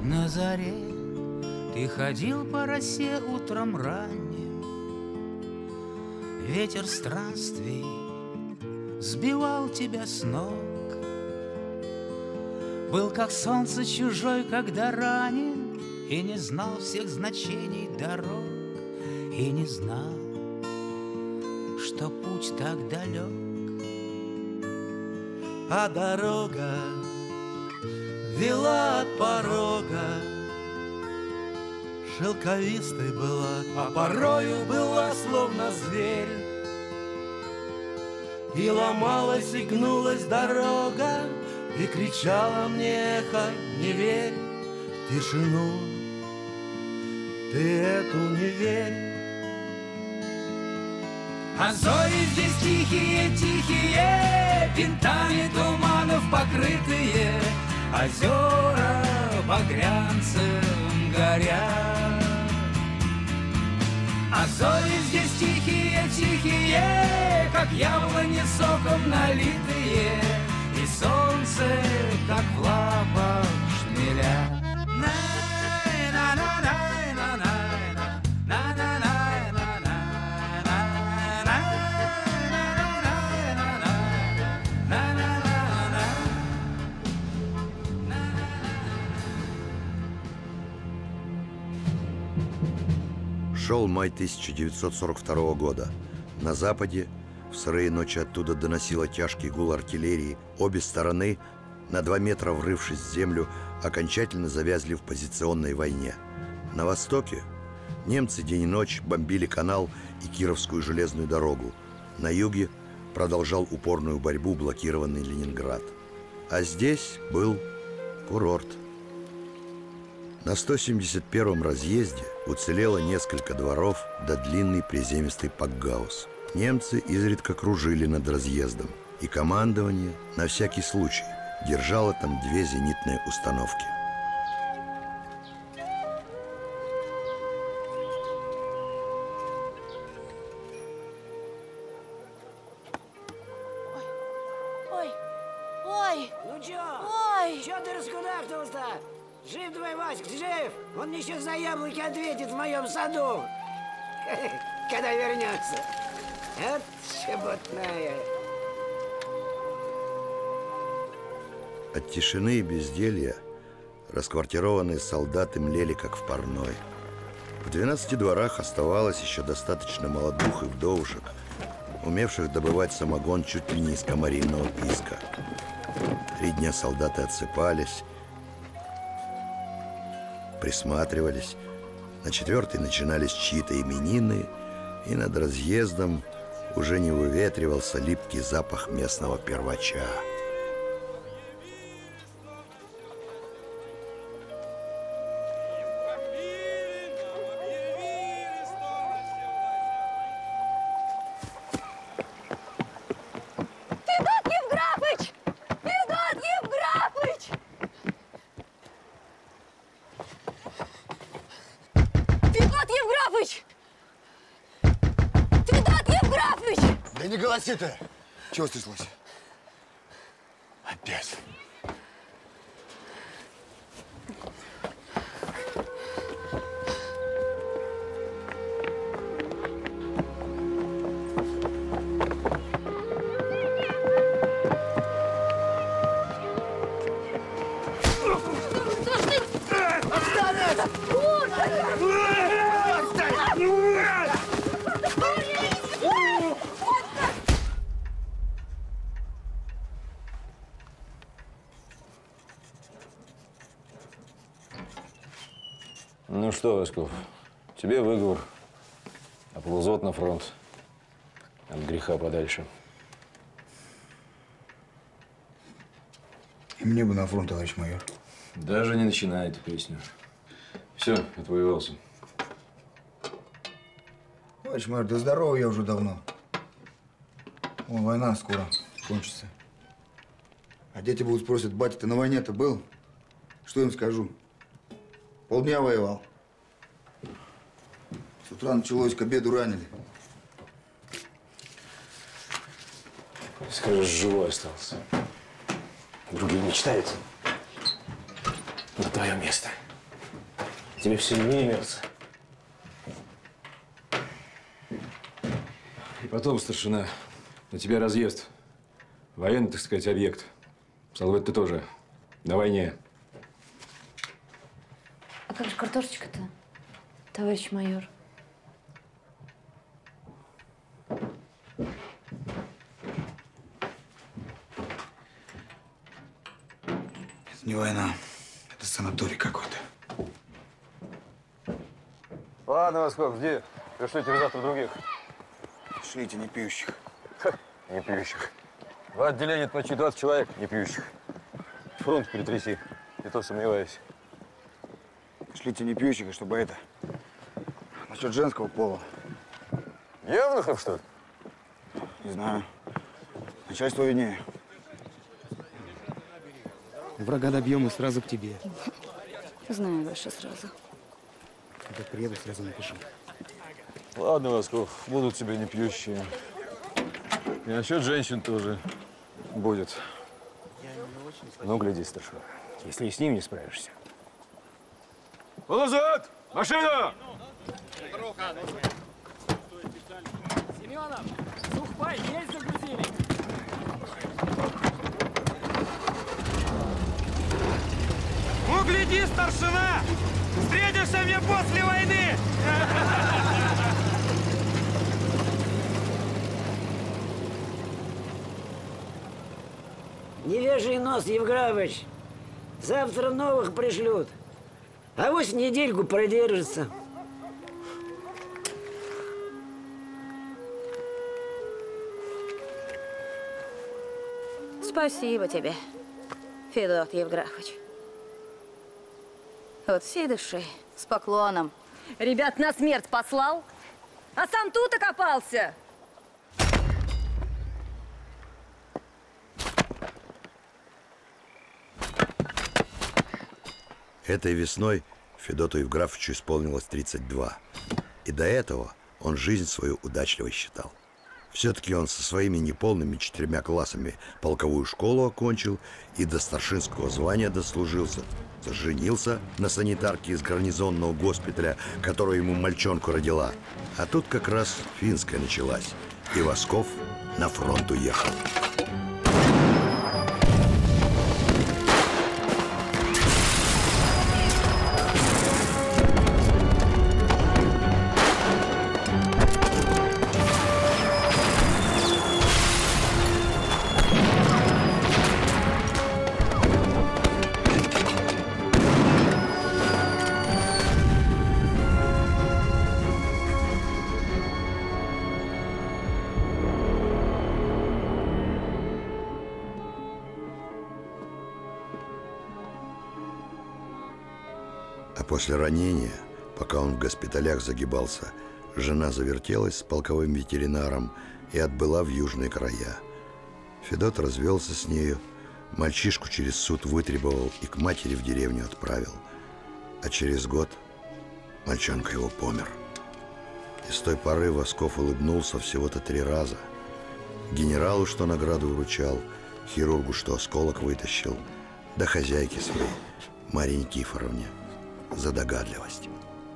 На заре ты ходил по росе утром ранним, ветер странствий сбивал тебя с ног. Был как солнце чужой, когда ранен, и не знал всех значений дорог, и не знал, что путь так далек. А дорога вела от порога, шелковистой была, а порою была словно зверь. И ломалась, и гнулась дорога, и кричала мне эхо: не верь в тишину, ты эту не верь. А зори здесь тихие, тихие, винтами туманов покрытые, озера багрянцем горят. А зори здесь тихие, тихие, как яблони соком налитые, и солнце, как в лапах шмеля. Шел май 1942 года. На западе, в сырые ночи оттуда доносило тяжкий гул артиллерии. Обе стороны, на 2 метра врывшись в землю, окончательно завязли в позиционной войне. На востоке немцы день и ночь бомбили канал и Кировскую железную дорогу. На юге продолжал упорную борьбу блокированный Ленинград. А здесь был курорт. На 171-м разъезде уцелело несколько дворов да длинный приземистый пакгаус. Немцы изредка кружили над разъездом, и командование на всякий случай держало там 2 зенитные установки. Ой! Ну чё? Ой! Чё ты раскудахтался-то? Жив твой Васька, жив! Он мне сейчас за яблоки ответит в моем саду, когда вернется. Это шебутная. От тишины и безделья расквартированные солдаты млели, как в парной. В 12 дворах оставалось еще достаточно молодух и вдовушек, умевших добывать самогон чуть ли не из комаринного писка. 3 дня солдаты отсыпались, присматривались. На 4-й начинались чьи-то именины, и над разъездом уже не выветривался липкий запах местного первача. Не голоси ты! Чего стряслось? Опять. Ну что, Васьков, тебе выговор, а ползот на фронт. От греха подальше. И мне бы на фронт, товарищ майор. Даже не начинай эту песню. Все, отвоевался. Товарищ майор, да здорово я уже давно. Вон, война скоро кончится. А дети будут спросят: батя, ты на войне-то был? Что им скажу? Полдня воевал. С утра началось, к обеду ранили. Скажешь, живой остался. Другие мечтают на твое место. Тебе все не имется. И потом, старшина, на тебя разъезд. Военный, так сказать, объект. Стало быть, ты тоже на войне. А как же картошечка-то, товарищ майор? Это не война. Это санаторий какой-то. Ладно, Восков, жди. Пришлю тебе завтра других. Шлите не пьющих. Не пьющих. В отделении почти 20 человек не пьющих. Фронт перетряси. И то сомневаюсь. Шлите не пьющих, и чтобы это… Насчет женского пола. Евнухов, что ли? Не знаю. Начальство виднее. Врага добьем и сразу к тебе. Знаю ваши сразу. Как приеду, сразу напишу. Ладно, Восков, будут тебе не пьющие. И насчет женщин тоже будет. Ну, гляди, старшина, если и с ним не справишься. Назад! Машину! Семенов, сухпай есть загрузили? Ну, гляди, старшина! Встретишься мне после войны! Не вешай нос, Евграфович. Завтра новых пришлют. А вот недельку продержится. Спасибо тебе, Федот Евграфович. От всей души, с поклоном. Ребят на смерть послал, а сам тут окопался. Этой весной Федоту Евграфовичу исполнилось 32. И до этого он жизнь свою удачливой считал. Все-таки он со своими неполными 4 классами полковую школу окончил и до старшинского звания дослужился. Женился на санитарке из гарнизонного госпиталя, которая ему мальчонку родила. А тут как раз финская началась, и Восков на фронт уехал. После ранения, пока он в госпиталях загибался, жена завертелась с полковым ветеринаром и отбыла в южные края. Федот развелся с нею, мальчишку через суд вытребовал и к матери в деревню отправил. А через год мальчонка его помер. И с той поры Восков улыбнулся всего-то 3 раза. Генералу, что награду вручал, хирургу, что осколок вытащил, да хозяйке своей, Марье Никифоровне, за догадливость.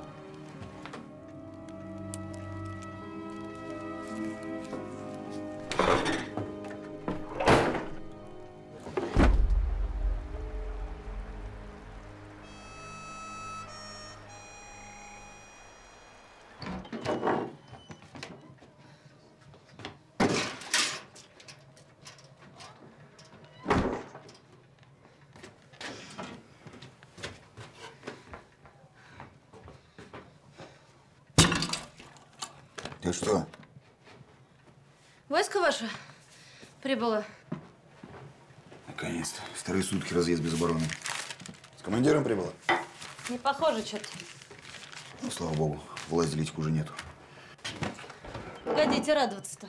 Ты что? Войско ваше прибыло. Наконец-то. Вторые сутки разъезд без обороны. С командиром прибыла? Не похоже что-то. Ну, слава богу, власть делить хуже нету. Погодите радоваться-то.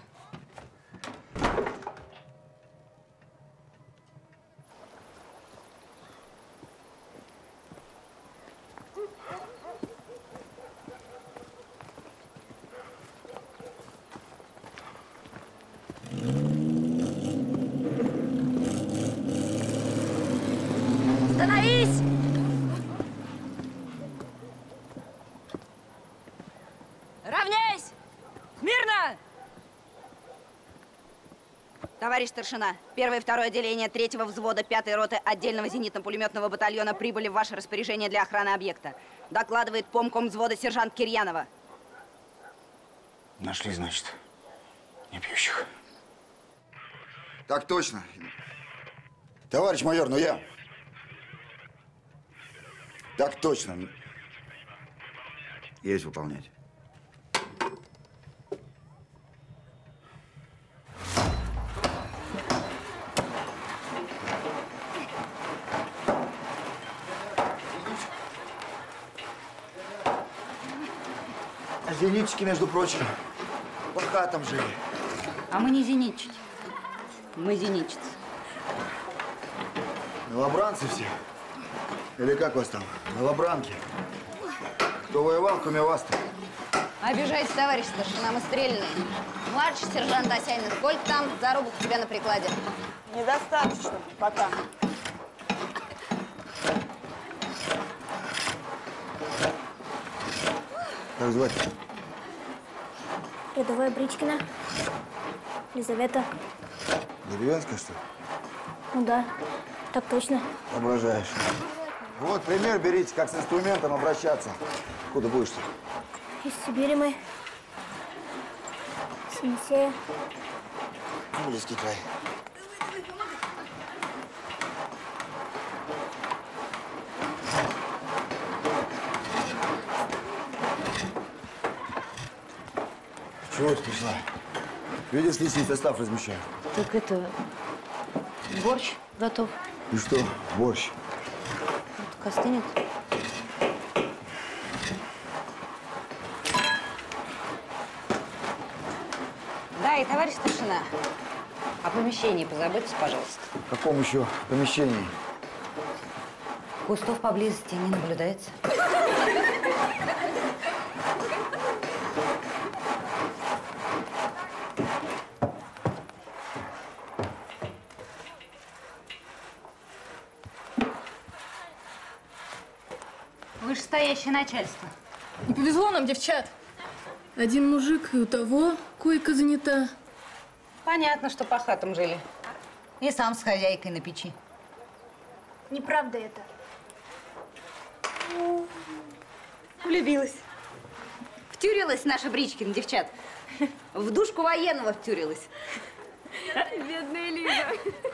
Становись! Товарищ старшина, 1 и 2 отделение 3-го взвода 5-й роты отдельного зенитно-пулеметного батальона прибыли в ваше распоряжение для охраны объекта. Докладывает помком взвода сержант Кирьянова. Нашли, значит, непьющих. Так точно. Товарищ майор, ну я... Так точно. Есть выполнять. Зенитчики, между прочим, по хатам жили. А мы не зенитчики. Мы зенитчицы. Новобранцы все. Или как вас там? Новобранки. Кто воевал, кроме вас-то? Обижайте, товарищ старшина, мы стрельные. Младший сержант Осянин, сколько там зарубок у тебя на прикладе? Недостаточно пока. Как звать? Рядовая Бричкина. Елизавета. Деревенская, что ли? Ну да, так точно. Соображаешь. Вот пример берите, как с инструментом обращаться. Откуда будешь-то? Из Сибири мы. С Енисея. Близкий край. Чего ты пришла? Видишь, личный состав размещаю. Так это... борщ готов. И что? Борщ. Так остынет. Да, и товарищ старшина, о помещении позаботьтесь, пожалуйста. В каком еще помещении? Кустов поблизости не наблюдается. Вышестоящее начальство. Не повезло нам, девчат. Один мужик, и у того койка занята. Понятно, что по хатам жили. И сам с хозяйкой на печи. Неправда это. Влюбилась. Втюрилась наша Бричкина, девчат. В душку военного втюрилась. Бедная Лиза.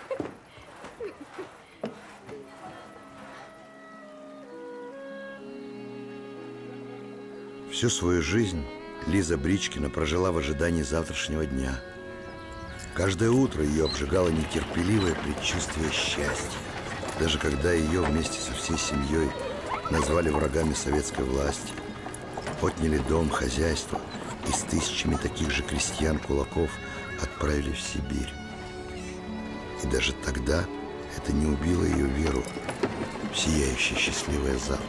Всю свою жизнь Лиза Бричкина прожила в ожидании завтрашнего дня. Каждое утро ее обжигало нетерпеливое предчувствие счастья. Даже когда ее вместе со всей семьей назвали врагами советской власти, отняли дом, хозяйство и с тысячами таких же крестьян-кулаков отправили в Сибирь. И даже тогда это не убило ее веру в сияющее счастливое завтра.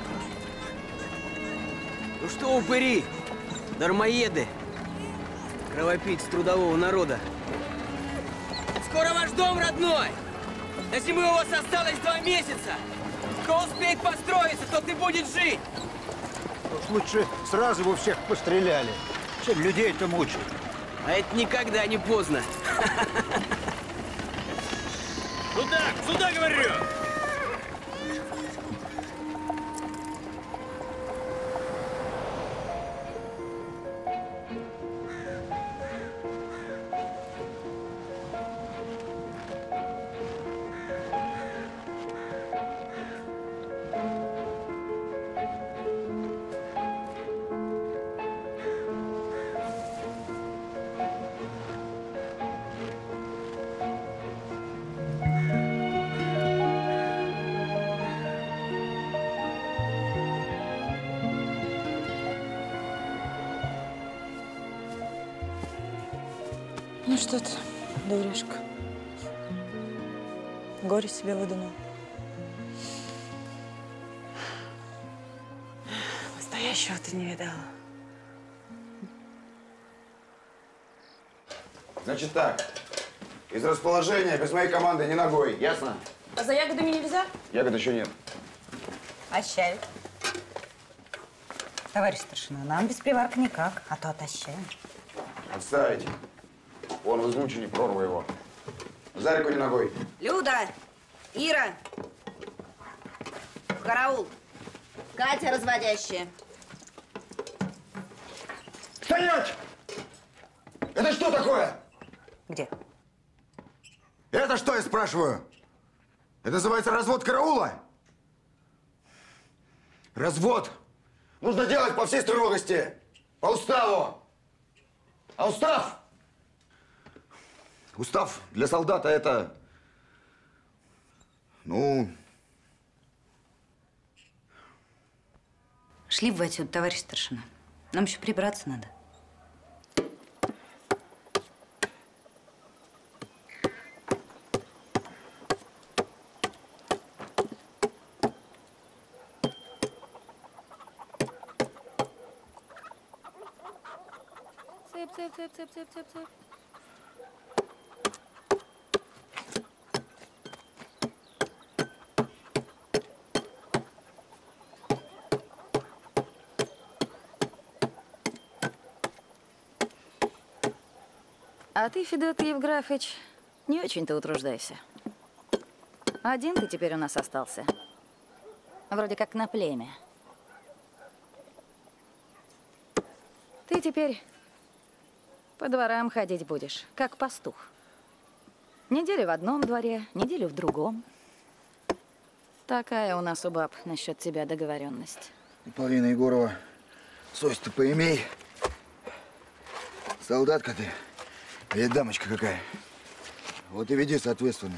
Ну что, упыри, дармоеды, кровопийцы трудового народа. Скоро ваш дом родной. До зимы у вас осталось 2 месяца. Кто успеет построиться, тот и будет жить. Уж лучше сразу бы всех постреляли, чем людей-то мучить. А это никогда не поздно. Сюда, сюда, говорю! Ну что ты, дуришка, горе себе выдумал. Настоящего ты не видала. Значит так, из расположения без моей команды ни ногой, ясно? А за ягодами нельзя? Ягод еще нет. Отощаю. Товарищ старшина, нам без приварка никак, а то отощаем. Отставить. Вон в излучине прорва его. За реку не ногой. Люда! Ира! В караул! Катя разводящая. Стоять! Это что такое? Где? Это что, я спрашиваю? Это называется развод караула? Развод нужно делать по всей строгости, по уставу. А устав? Устав для солдата это, ну... Шли бы вы отсюда, товарищ старшина. Нам еще прибраться надо. Цып, цып, цып, цып, цып, цып. А ты, Федот Евграфович, не очень-то утруждайся. Один ты теперь у нас остался. Вроде как на племя. Ты теперь по дворам ходить будешь, как пастух. Неделю в одном дворе, неделю в другом. Такая у нас у баб насчет тебя договоренность. Полина Егорова, совесть-то поимей. Солдатка ты. Или дамочка какая. Вот и веди соответственно.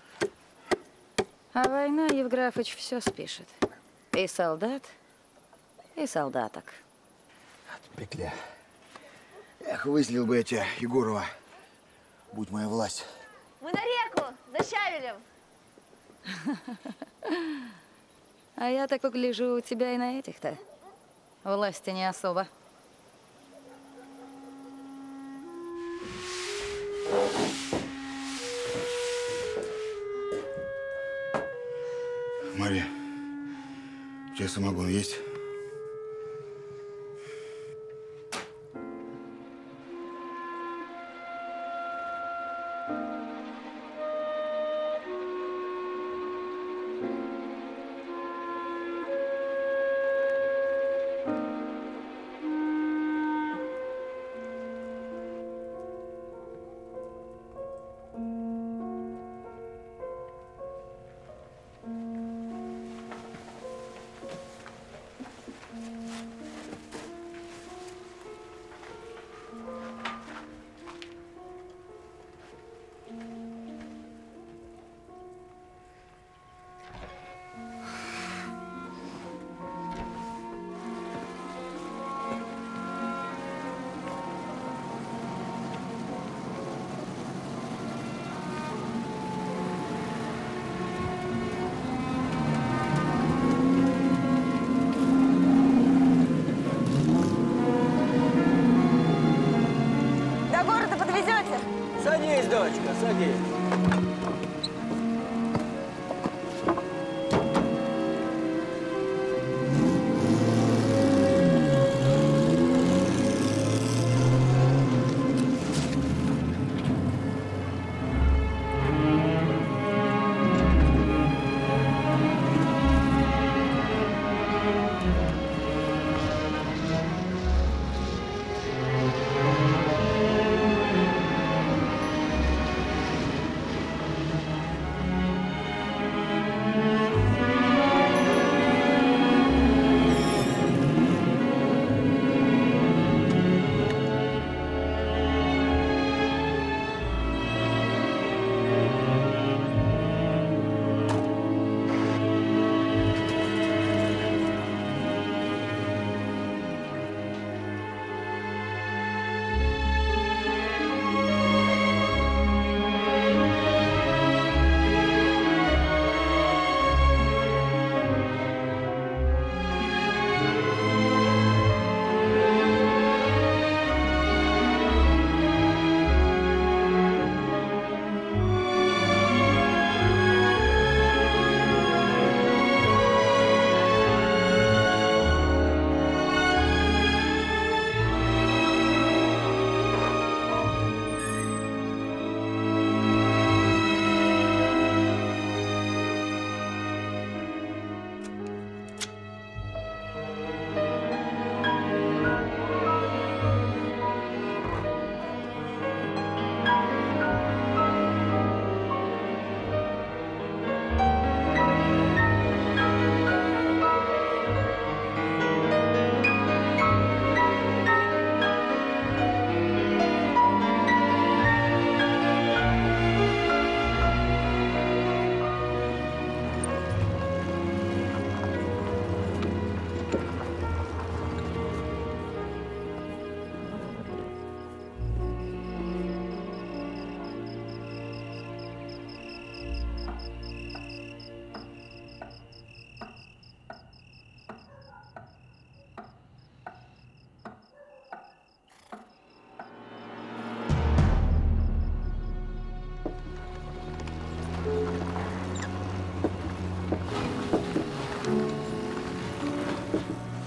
А война, Евграфович, все спишет. И солдат, и солдаток. Петля. Эх, выслил бы я тебя, Егорова. Будь моя власть. Мы на реку, за щавелем. А я так погляжу, у тебя и на этих-то власти не особо. Мария, у тебя самогон есть? Садись, дочка, садись.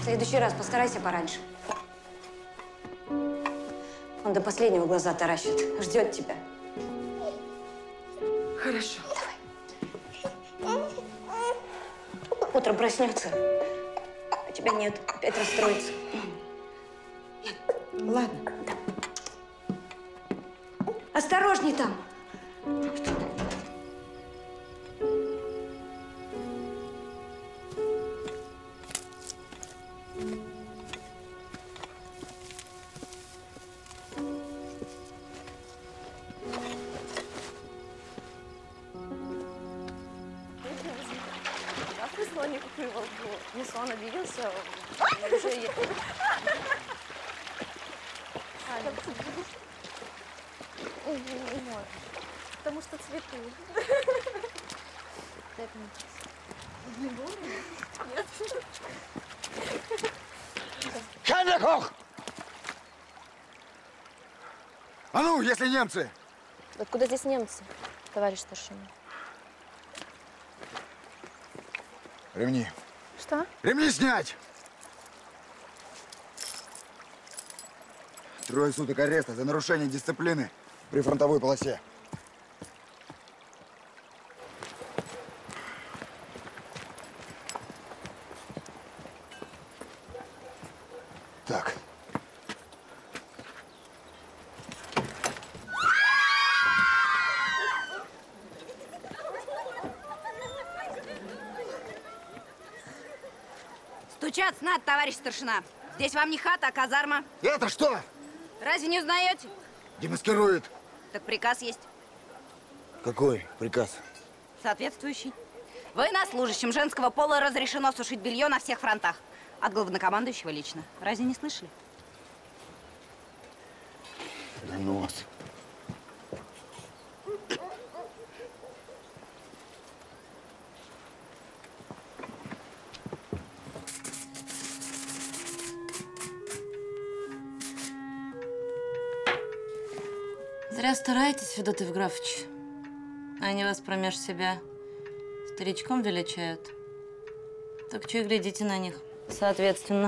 В следующий раз постарайся пораньше. Он до последнего глаза таращит, ждет тебя. Хорошо. Давай. Утром проснется, а тебя нет, опять расстроится. Ладно. Да. Осторожней там. Не сон обиделся, уже не может, потому что цветы. Не буду? Нет. Ханекох! А ну, если немцы! Откуда здесь немцы, товарищ старшина? Ремни. Что? Ремни снять! 3 суток ареста за нарушение дисциплины при фронтовой полосе. Так. Стучаться надо, товарищ старшина. Здесь вам не хата, а казарма. Это что? Разве не узнаете? Демаскирует. Так приказ есть. Какой приказ? Соответствующий. Военнослужащим женского пола разрешено сушить белье на всех фронтах. От главнокомандующего лично. Разве не слышали? Да нос. Зря стараетесь, Федот Евграфович. Они вас промеж себя старичком величают. Так что и глядите на них соответственно.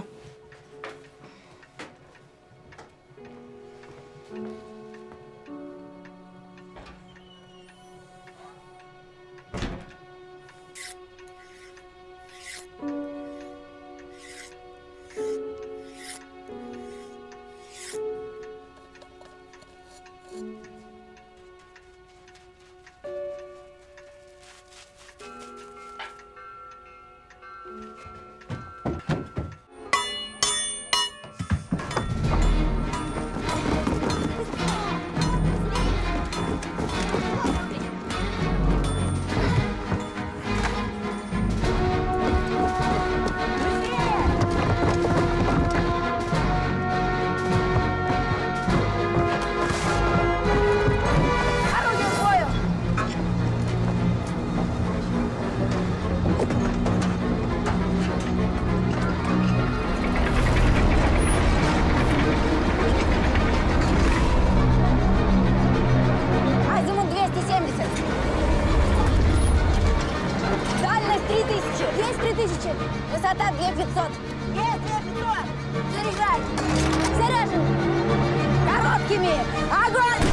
Высота 2500. Есть 2500. Заряжай. Заряжен. Короткими. Огонь.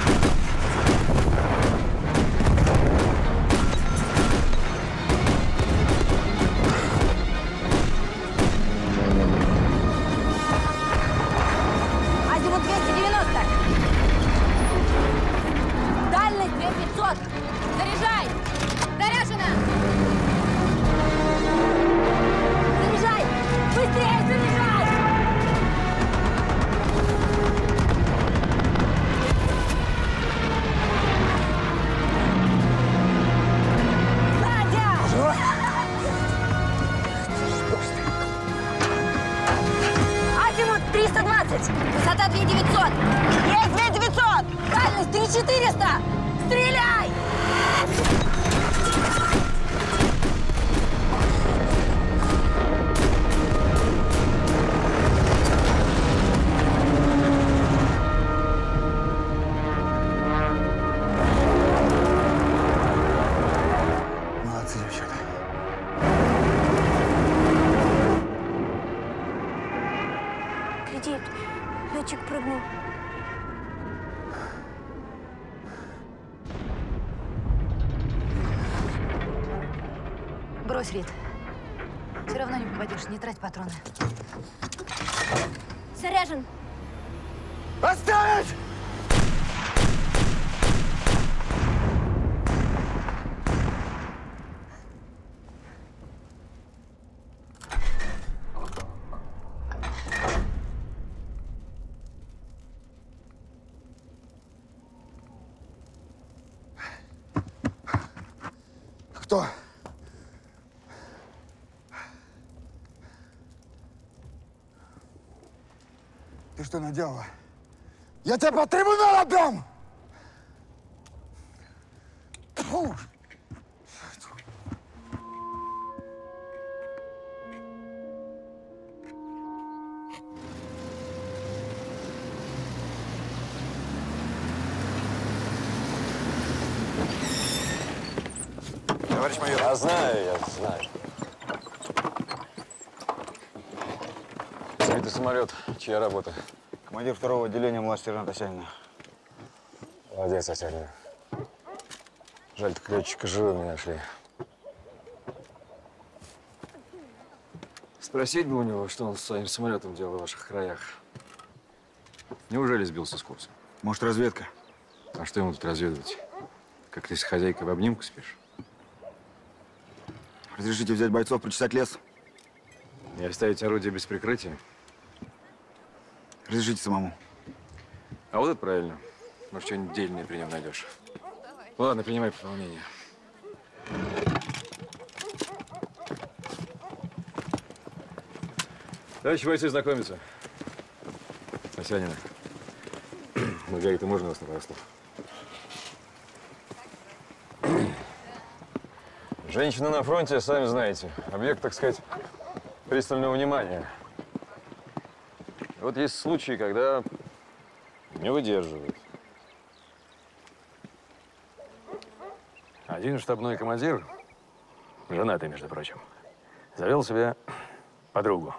Азимут 290. Дальность 2500. Заряжай. Заряжена. Заряжай! Быстрее заряжай! Надя! Что? Азимут 320! Высота 2900! Есть 2900! Дальность 3400! Стреляй! летчик прыгнул. Брось, Рит. Все равно не попадешь, не трать патроны. Заряжен. Оставить! Кто? Ты что наделала? Я тебя по трибунал отдам! Фу. Товарищ майор. Я знаю. Сбитый самолет. Чья работа? Командир второго отделения младший сержант Осянина. Молодец, Осянина. Жаль, только летчика живым не нашли. Спросить бы у него, что он с своим самолетом делал в ваших краях. Неужели сбился с курса? Может, разведка? А что ему тут разведывать? Как ты с хозяйкой в обнимку спишь? Разрешите взять бойцов, прочесать лес? И оставить орудие без прикрытия? Разрешите самому. А вот это правильно. Может, что-нибудь дельное при нем найдешь. Ладно, принимай пополнение. Товарищи бойцы, знакомиться. Осянина. Маргарита, можно вас на пару слов? Женщины на фронте, сами знаете, объект, так сказать, пристального внимания. Вот есть случаи, когда не выдерживают. Один штабной командир, женатый, между прочим, завел себе подругу.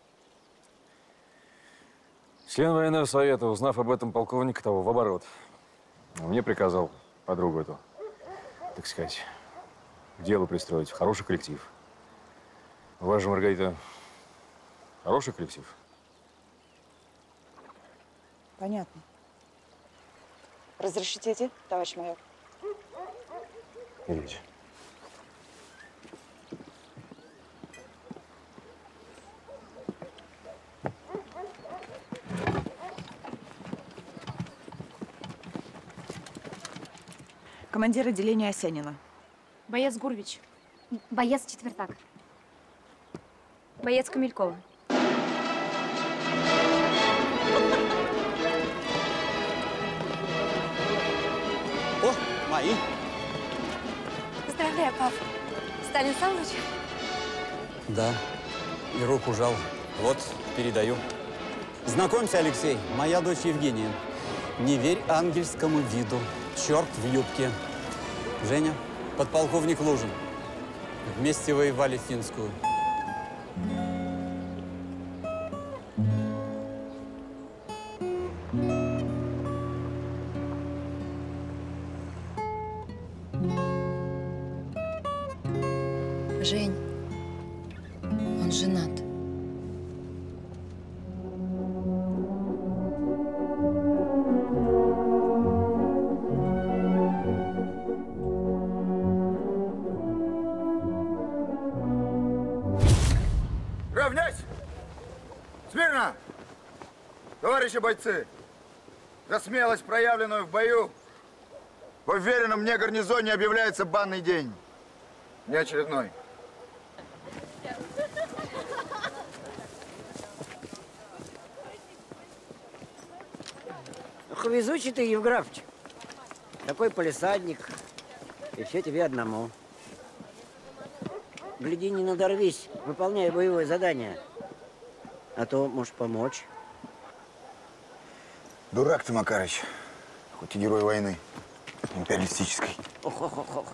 Член военного совета, узнав об этом, полковника того в оборот. Мне приказал подругу эту, так сказать, к делу пристроить, в хороший коллектив. У вас же, Маргарита, хороший коллектив? Понятно. Разрешите идти, товарищ майор? Идите. Командир отделения Осянина. Боец Гурвич. Боец Четвертак. Боец Камелькова. О, мои. Поздравляю, пап. Сталин сам вручил? Да, и руку жал. Вот, передаю. Знакомься, Алексей, моя дочь Евгения. Не верь ангельскому виду. Черт в юбке. Женя, подполковник Лужин. Вместе воевали финскую. Жень, он женат. Равняйсь! Смирно! Товарищи бойцы, за смелость, проявленную в бою, в уверенном мне гарнизоне объявляется банный день. Не очередной. Ох, везучий ты, Евграфович. Такой полисадник. И все тебе одному. Гляди, не надорвись, выполняй боевое задание. А то можешь помочь. Дурак ты, Макарыч. Хоть и герой войны. Империалистической. Ох-ох-ох.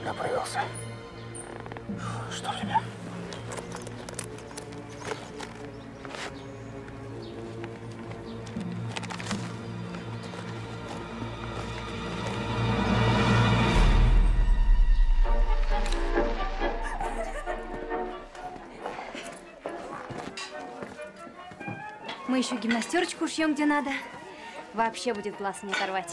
когда появился. Что тебе? Мы еще гимнастерочку шьем, где надо. Вообще будет глаз не оторвать.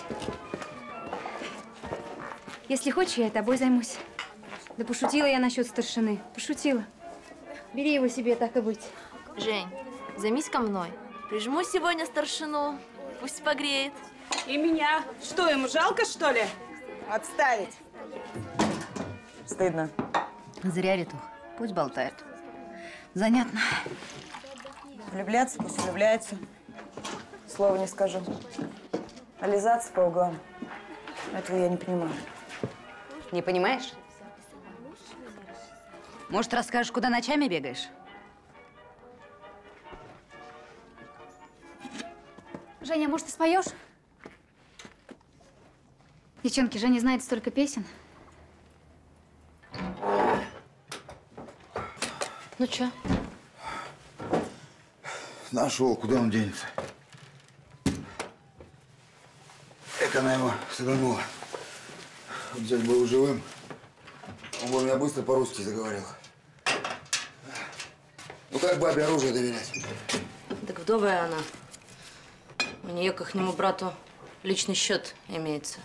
Если хочешь, я тобой займусь. Да пошутила я насчет старшины. Пошутила. Бери его себе, так и быть. Жень, займись ко мной. Прижму сегодня старшину. Пусть погреет. И меня. Что, ему жалко, что ли? Отставить. Стыдно. Зря, Ритух. Пусть болтает. Занятно. Влюбляться, пусть влюбляется. Слова не скажу. А лизаться по углам. Этого я не понимаю. Не понимаешь? Может, расскажешь, куда ночами бегаешь? Женя, может, ты споешь? Девчонки, Женя знает столько песен. Ну чё? Нашел, куда он денется. Эка она его саданула. Вот взять был живым, он бы меня быстро по-русски заговорил. Ну как бабе оружие доверять? Так вдовая она. У нее к ихнему брату личный счет имеется.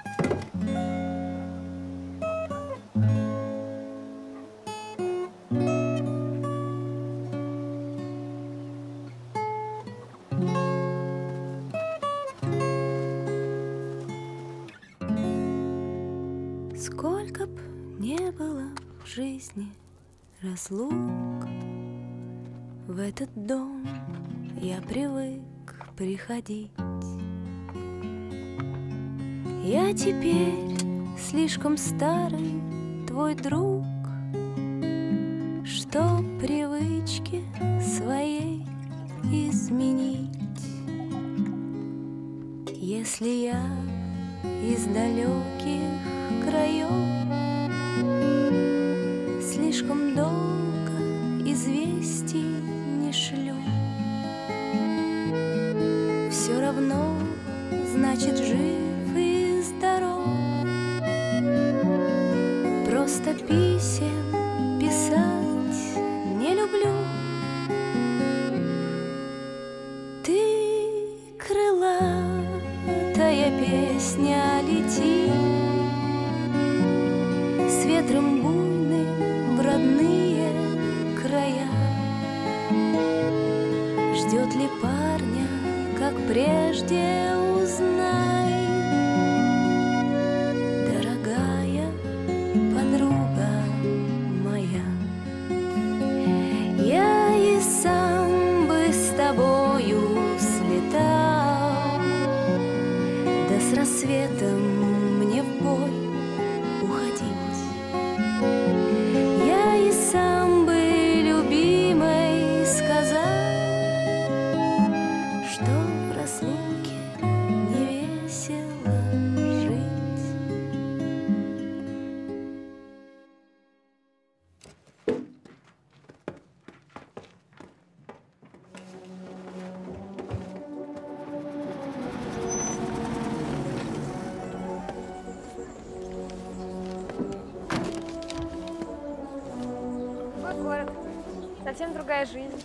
Сколько б не было в жизни разлук, в этот дом я привык приходить. Я теперь слишком старый твой друг, что привычки своей изменить. Если я из далеких краев слишком долго известий не шлю, все равно, значит, жив и здоров. Просто писем писать не люблю. Ты крылатая песня лети с ветром буйным в родные края. Ждет ли парня, как прежде, узнай, дорогая подруга моя. Я и сам бы с тобою слетал, да с рассветом мне в бой уходить. Я и сам бы любимой сказал, что в разлуке не весело жить. Вот город. Совсем другая жизнь.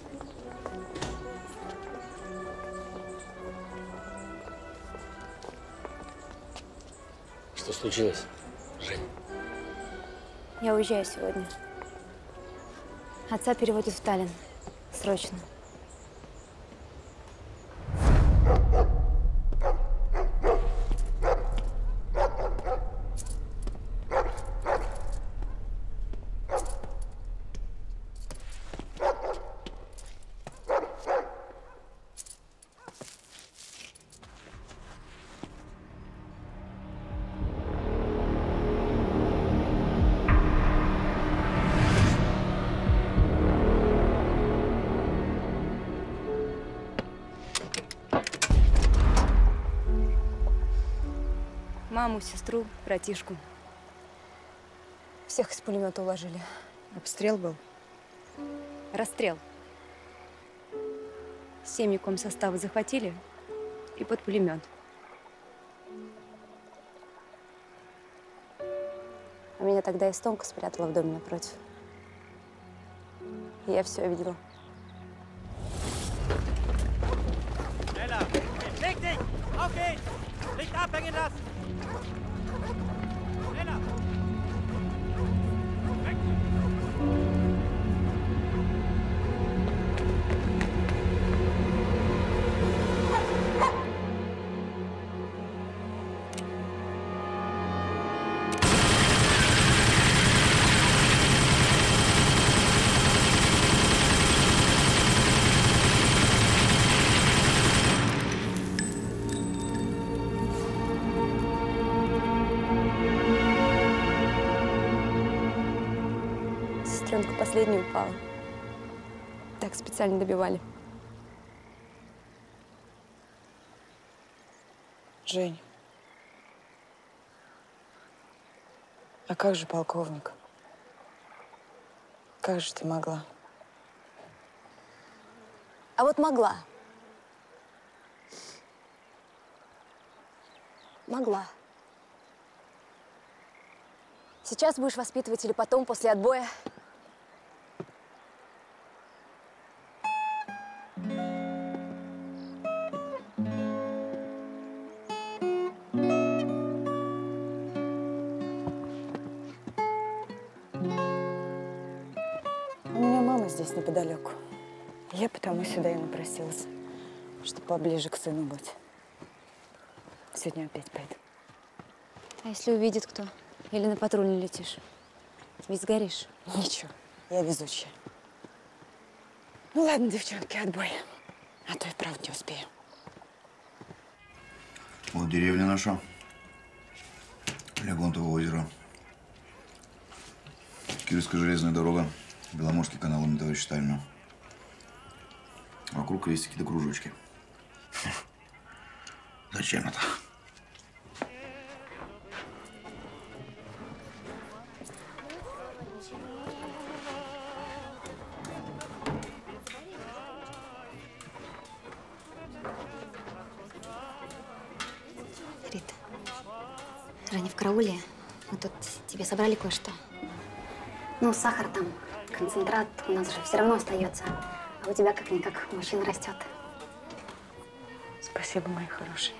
Что случилось, Жень? Я уезжаю сегодня. Отца переводят в Таллин. Срочно. Маму, сестру, братишку. Всех из пулемета уложили. Обстрел был? Расстрел. Семьи комсостава захватили и под пулемет. А меня тогда Эстонка спрятала в доме напротив. И я все видела. Leg dich! Auf geht's! Licht abhängen lassen! Schneller! Weg! Сестренка последняя упала. Так специально добивали. Жень, а как же полковник? Как же ты могла? А вот могла. Могла. Сейчас будешь воспитывать или потом, после отбоя? У меня мама здесь неподалеку. Я потому сюда и напросилась, чтобы поближе к сыну быть. Сегодня опять пойду. А если увидит кто? Или на патруль не летишь? Ведь сгоришь. Ничего, я везучая. Ну ладно, девчонки, отбой. А то и правда не успею. Вот деревня наша. Легонтово озеро. Кировская железная дорога. Беломорский канал имени товарища Сталина. Вокруг крестики да кружочки. Зачем это? Рита, Женя в карауле. Мы тут тебе собрали кое-что. Ну, сахар там, концентрат у нас же все равно остается. А у тебя как-никак мужчина растет. Спасибо, мои хорошие.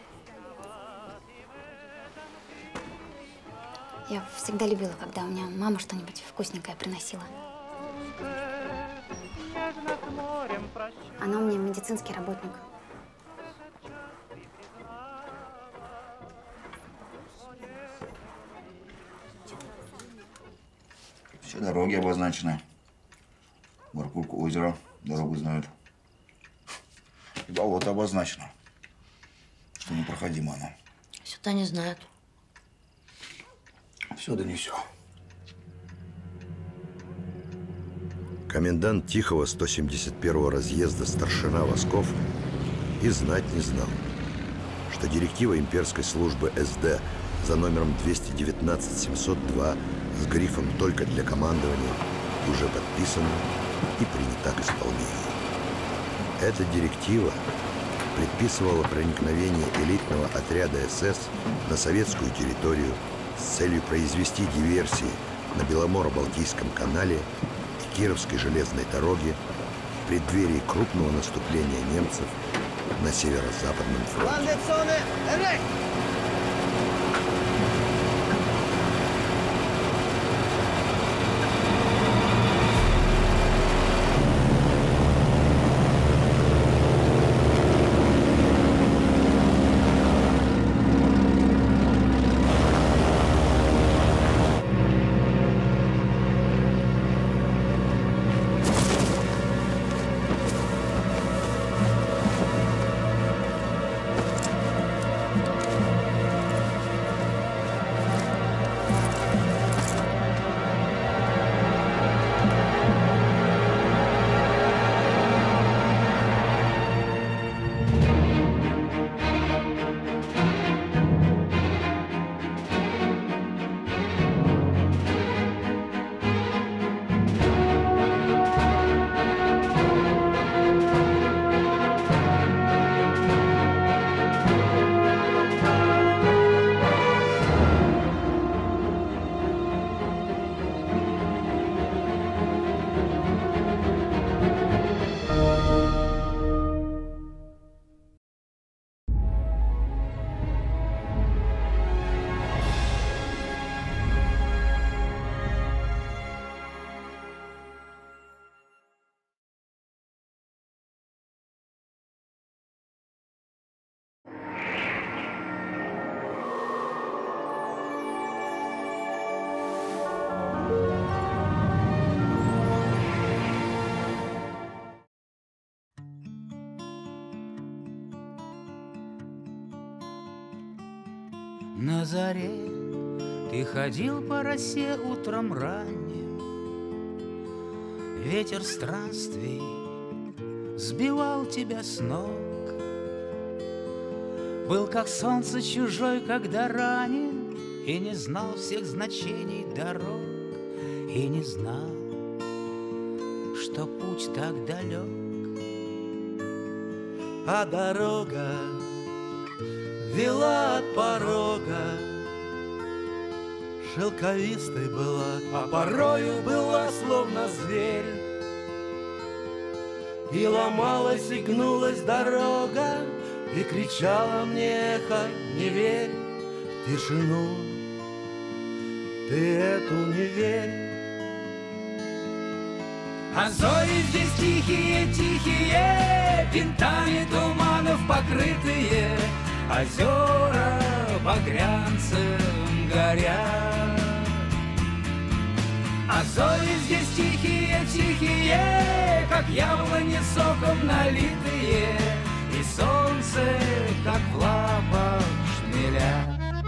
Я всегда любила, когда у меня мама что-нибудь вкусненькое приносила. Она у меня медицинский работник. Все дороги обозначены. Баркурку озера дорогу знают. И болото обозначено, что непроходимо оно. Сюда не знают. Все да не все. Комендант Тихого 171-го разъезда старшина Восков и знать не знал, что директива имперской службы СД за номером 219-702 с грифом «Только для командования» уже подписана и принята к исполнению. Эта директива предписывала проникновение элитного отряда СС на советскую территорию с целью произвести диверсии на Беломоро-Балтийском канале и Кировской железной дороге в преддверии крупного наступления немцев на северо-западном фронте. На заре ты ходил по росе утром ранним, ветер странствий сбивал тебя с ног. Был как солнце чужой, когда ранен, и не знал всех значений дорог, и не знал, что путь так далек. А дорога вела от порога, шелковистой была, а порою была словно зверь. И ломалась, и гнулась дорога, и кричала мне эхо: не верь в тишину, ты эту не верь. А зори здесь тихие, тихие, винтами туманов покрытые, озера багрянцем горят. А зори здесь тихие, тихие, как яблони соком налитые, и солнце, как в лапах шмеля.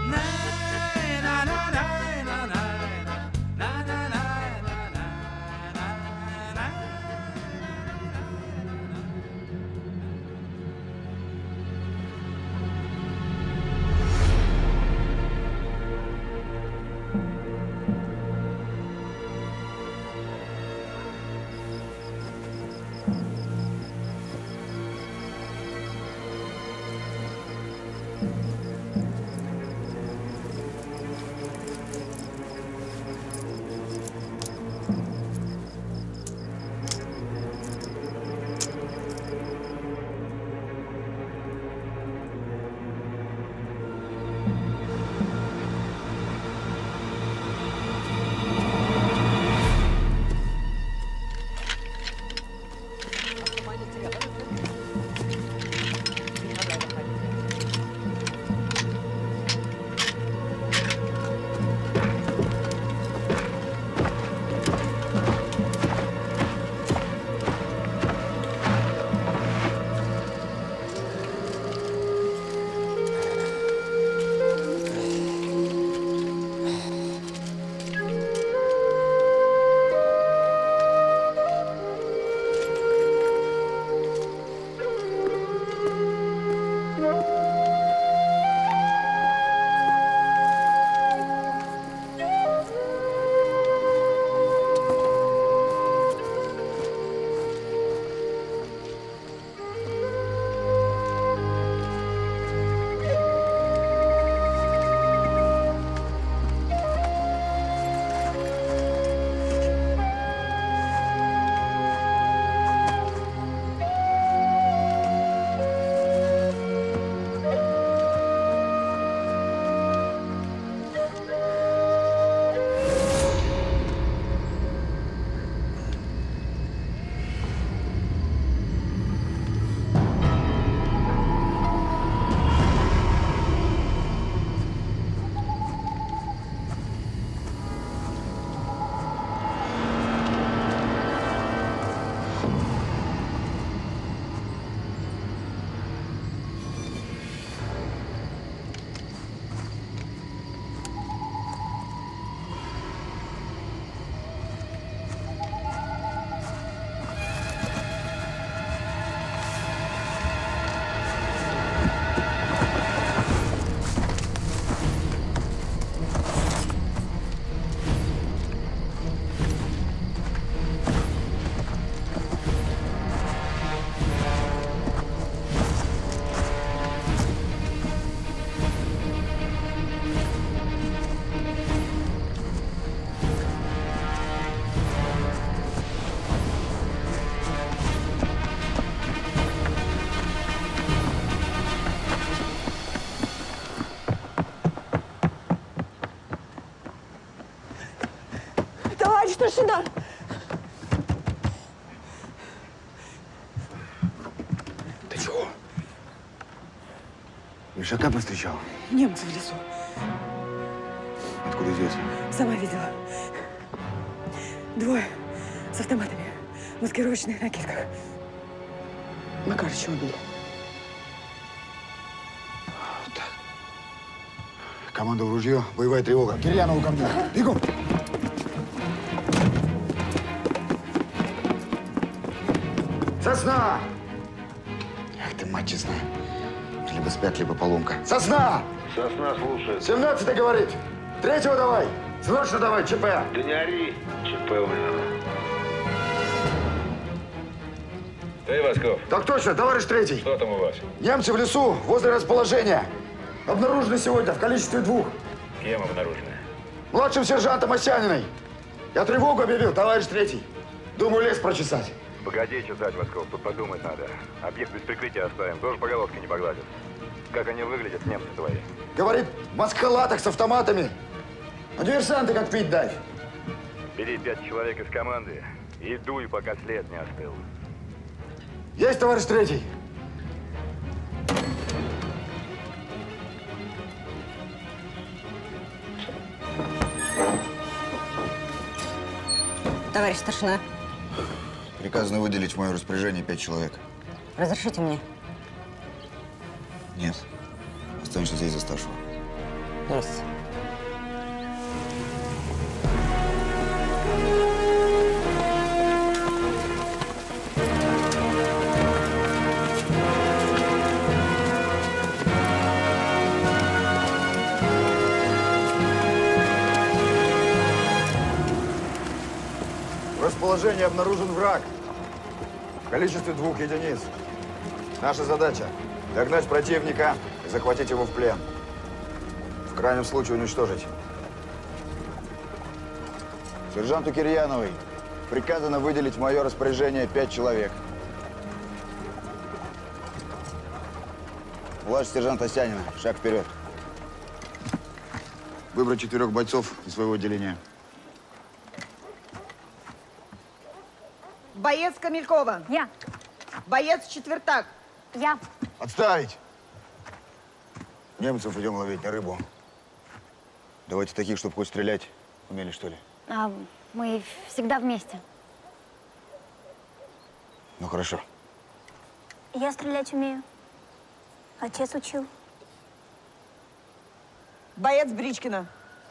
Старшина! Ты чего? Ишака повстречал? Немцы в лесу. Откуда известно? Сама видела. Двое с автоматами, в маскировочных накидках. Макарыча убили. Команда в ружье, боевая тревога. Кирьянову ко мне. Бегом! Сосна! Ах ты, мать честная. Либо спят, либо поломка. Сосна! Сосна слушает. 17-й говорит. 3-го давай. Срочно давай, ЧП. Да не ори. ЧП у меня. Ты, Васьков? Так точно, товарищ 3-й. Что там у вас? Немцы в лесу, возле расположения. Обнаружены сегодня в количестве 2. Кем обнаружены? Младшим сержантом Осяниной. Я тревогу объявил, товарищ 3-й. Думаю, лес прочесать. Погоди чесать, Васьков, тут подумать надо. Объект без прикрытия оставим, тоже по головке не погладят. Как они выглядят, немцы твои? Говорит, в маскалатах с автоматами. А диверсанты как пить дать. Бери 5 человек из команды и дуй, пока след не остыл. Есть, товарищ 3-й. Товарищ старшина. Приказано выделить в мое распоряжение 5 человек. Разрешите мне? Нет. Останешься здесь за старшего. Есть. В расположении обнаружен враг. В количестве 2 единиц. Наша задача – догнать противника и захватить его в плен. В крайнем случае уничтожить. Сержанту Кирьяновой приказано выделить в мое распоряжение 5 человек. Младший сержант Осянина, шаг вперед. Выбрать 4 бойцов из своего отделения. Боец Камелькова. Я. Боец Четвертак. Я. Отставить! Немцев идем ловить, не рыбу. Давайте таких, чтобы хоть стрелять умели, что ли. Мы всегда вместе. Ну, хорошо. Я стрелять умею. Отец учил. Боец Бричкина.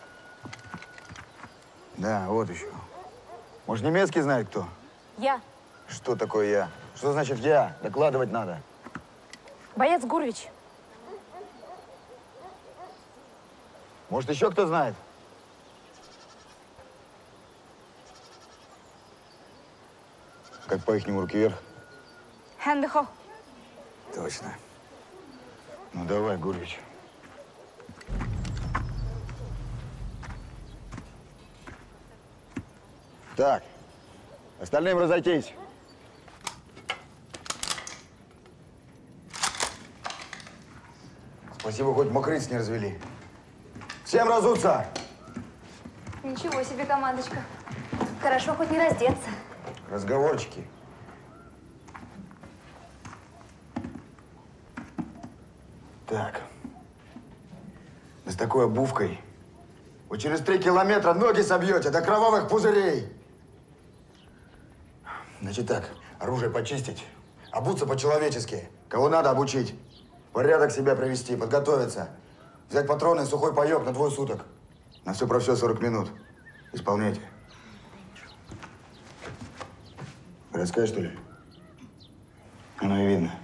Да, вот еще. Может, немецкий знает кто? Я. Что такое я? Что значит я? Докладывать надо. Боец Гурвич. Может, еще кто знает? Как по-ихнему руки вверх? Хендехо. Точно. Ну, давай, Гурвич. Так, остальным разойтись. Спасибо, хоть мокрыц не развели. Всем разуться! Ничего себе, командочка. Хорошо хоть не раздеться. Разговорчики. Так. Да с такой обувкой вы через 3 километра ноги собьете до кровавых пузырей. Значит так, оружие почистить, обуться по-человечески. Кого надо обучить. Порядок себя привести, подготовиться. Взять патроны и сухой паёк на 2 суток. На все про все 40 минут. Исполняйте. Городская, что ли? Оно и видно.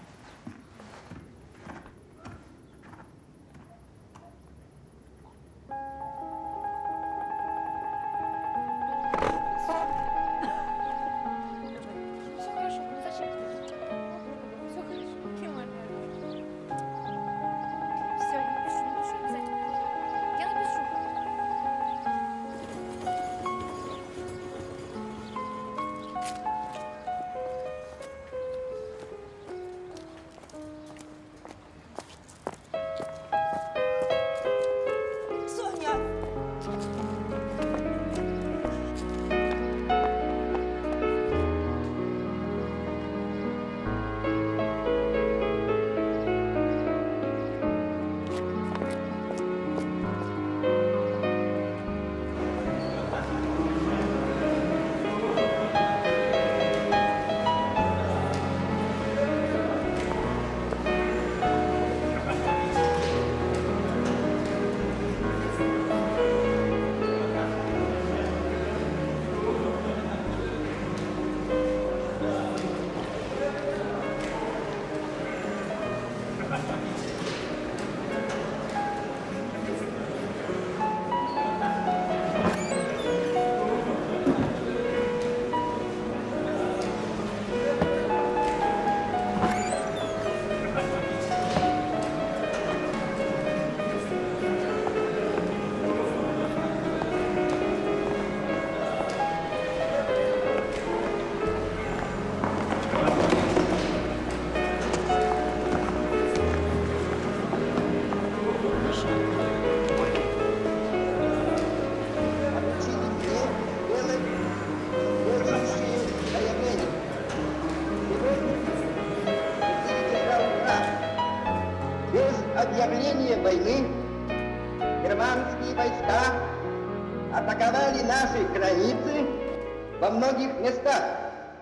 объявления войны германские войска атаковали наши границы во многих местах.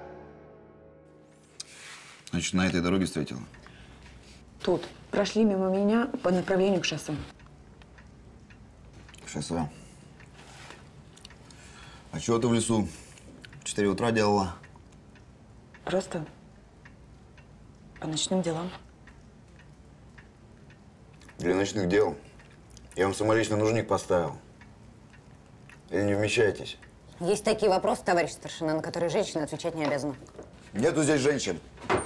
Значит, на этой дороге встретила? Тут. Прошли мимо меня по направлению к шоссе. Шоссе. А чего ты в лесу в 4 утра делала? Просто по ночным делам. Для ночных дел я вам самолично нужник поставил. Или не вмещаетесь? Есть такие вопросы, товарищ старшина, на которые женщина отвечать не обязана. Нету здесь женщин.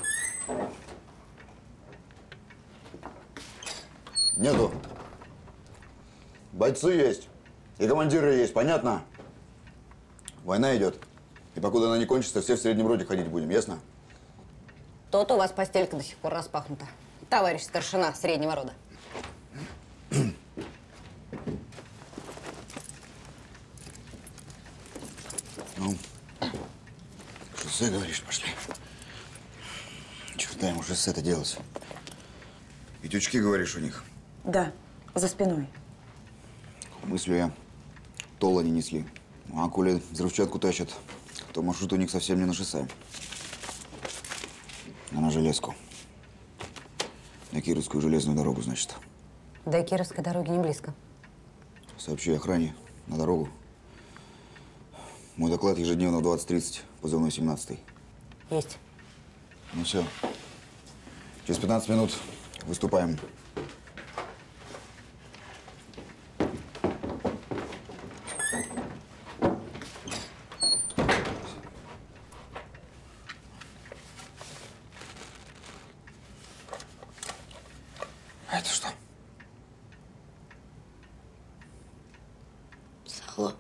Нету. Бойцы есть. И командиры есть, понятно? Война идет. И покуда она не кончится, все в среднем роде ходить будем, ясно? То-то у вас постелька до сих пор распахнута. Товарищ старшина среднего рода. Ну, шоссе, говоришь, пошли. Черта ему шоссе-то делать. И тючки, говоришь, у них? Да, за спиной. Мыслю я, тола не несли. А коли взрывчатку тащат, то маршрут у них совсем не на шоссе. А на железку. На Кировскую железную дорогу, значит. До Кировской дороги не близко. Сообщи охране на дорогу. Мой доклад ежедневно в 20:30, позывной 17-й. Есть. Ну все. Через 15 минут выступаем. А это что? Сало.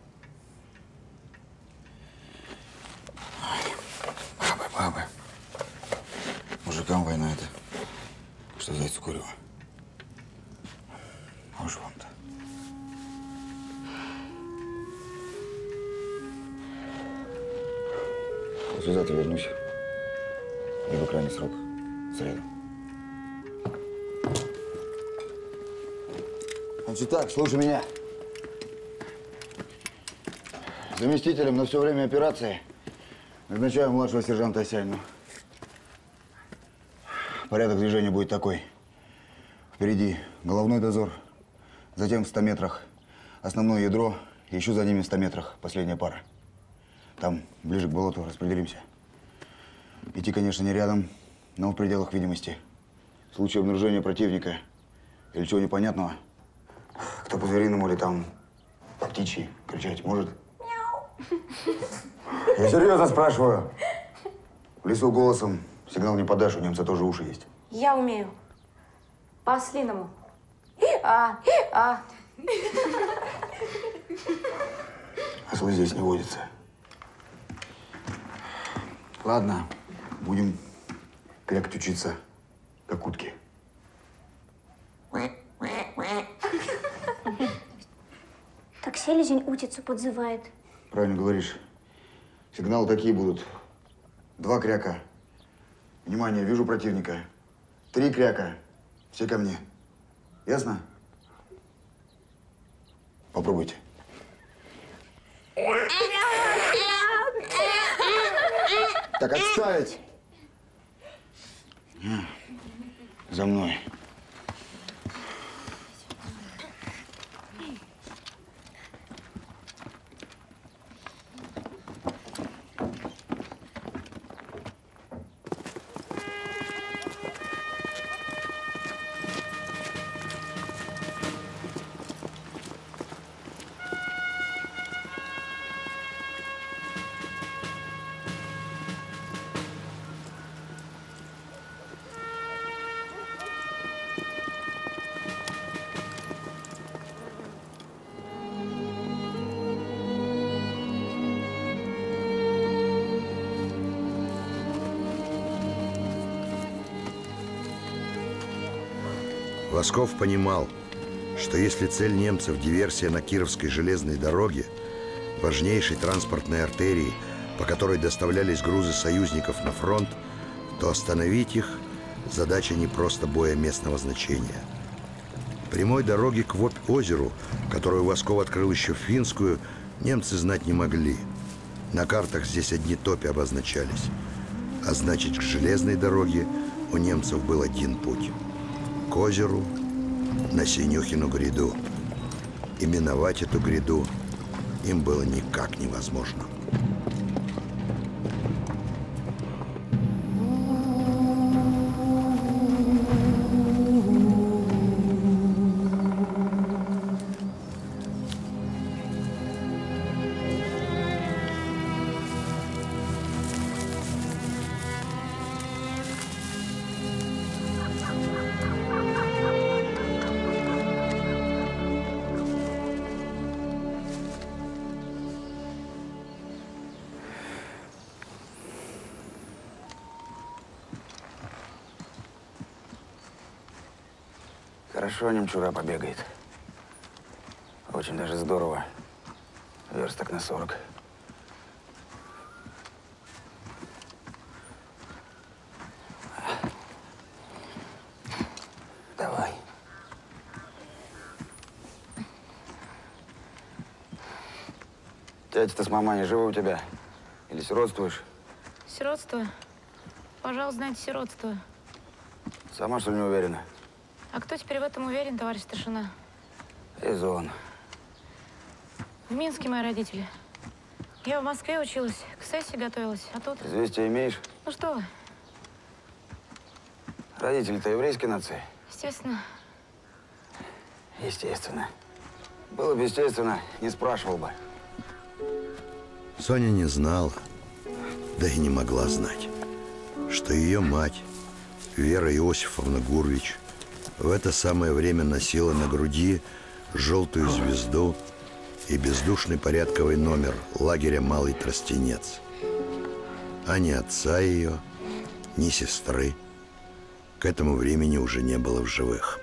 Бабы. Мужикам война это. Что зайцу курево. А уж вам-то. Послезавтра вернусь. Либо крайний срок. В среду. Значит так, слушай меня. Заместителем на все время операции назначаю младшего сержанта Осянину. Порядок движения будет такой. Впереди головной дозор, затем в 100 метрах основное ядро, и еще за ними в 100 метрах последняя пара. Там, ближе к болоту, распределимся. Идти, конечно, не рядом, но в пределах видимости. В случае обнаружения противника или чего непонятного, кто по-звериному или там по-птичьи кричать может? Я серьезно спрашиваю. В лесу голосом сигнал не подашь, у немца тоже уши есть. Я умею. По-ослиному. Ослы здесь не водятся. Ладно, будем крякать учиться, как утки. Так селезень утицу подзывает. Правильно говоришь. Сигналы такие будут. 2 кряка. Внимание, вижу противника. 3 кряка. Все ко мне. Ясно? Попробуйте. Так, отставить. За мной. Лосков понимал, что если цель немцев – диверсия на Кировской железной дороге, важнейшей транспортной артерии, по которой доставлялись грузы союзников на фронт, то остановить их – задача не просто боя местного значения. Прямой дороги к Вопь-озеру, которую Восков открыл еще в Финскую, немцы знать не могли. На картах здесь одни топи обозначались. А значит, к железной дороге у немцев был один путь. К озеру, на Синюхину гряду. И миновать эту гряду им было никак невозможно. Хорошо немчура побегает. Очень даже здорово. Версток на 40. Давай. Тятя-то с маманей живы у тебя? Или сиротствуешь? Сиротство? Пожалуйста, знаете, сиротство. Сама, что ли, не уверена? А кто теперь в этом уверен, товарищ старшина? Изон. В Минске мои родители. Я в Москве училась, к сессии готовилась, а тут… Известия имеешь? Ну что вы? Родители-то еврейской нации? Естественно. Естественно. Было бы естественно, не спрашивал бы. Соня не знала, да и не могла знать, что ее мать, Вера Иосифовна Гурвич, в это самое время носила на груди желтую звезду и бездушный порядковый номер лагеря «Малый Тростенец». А ни отца ее, ни сестры к этому времени уже не было в живых.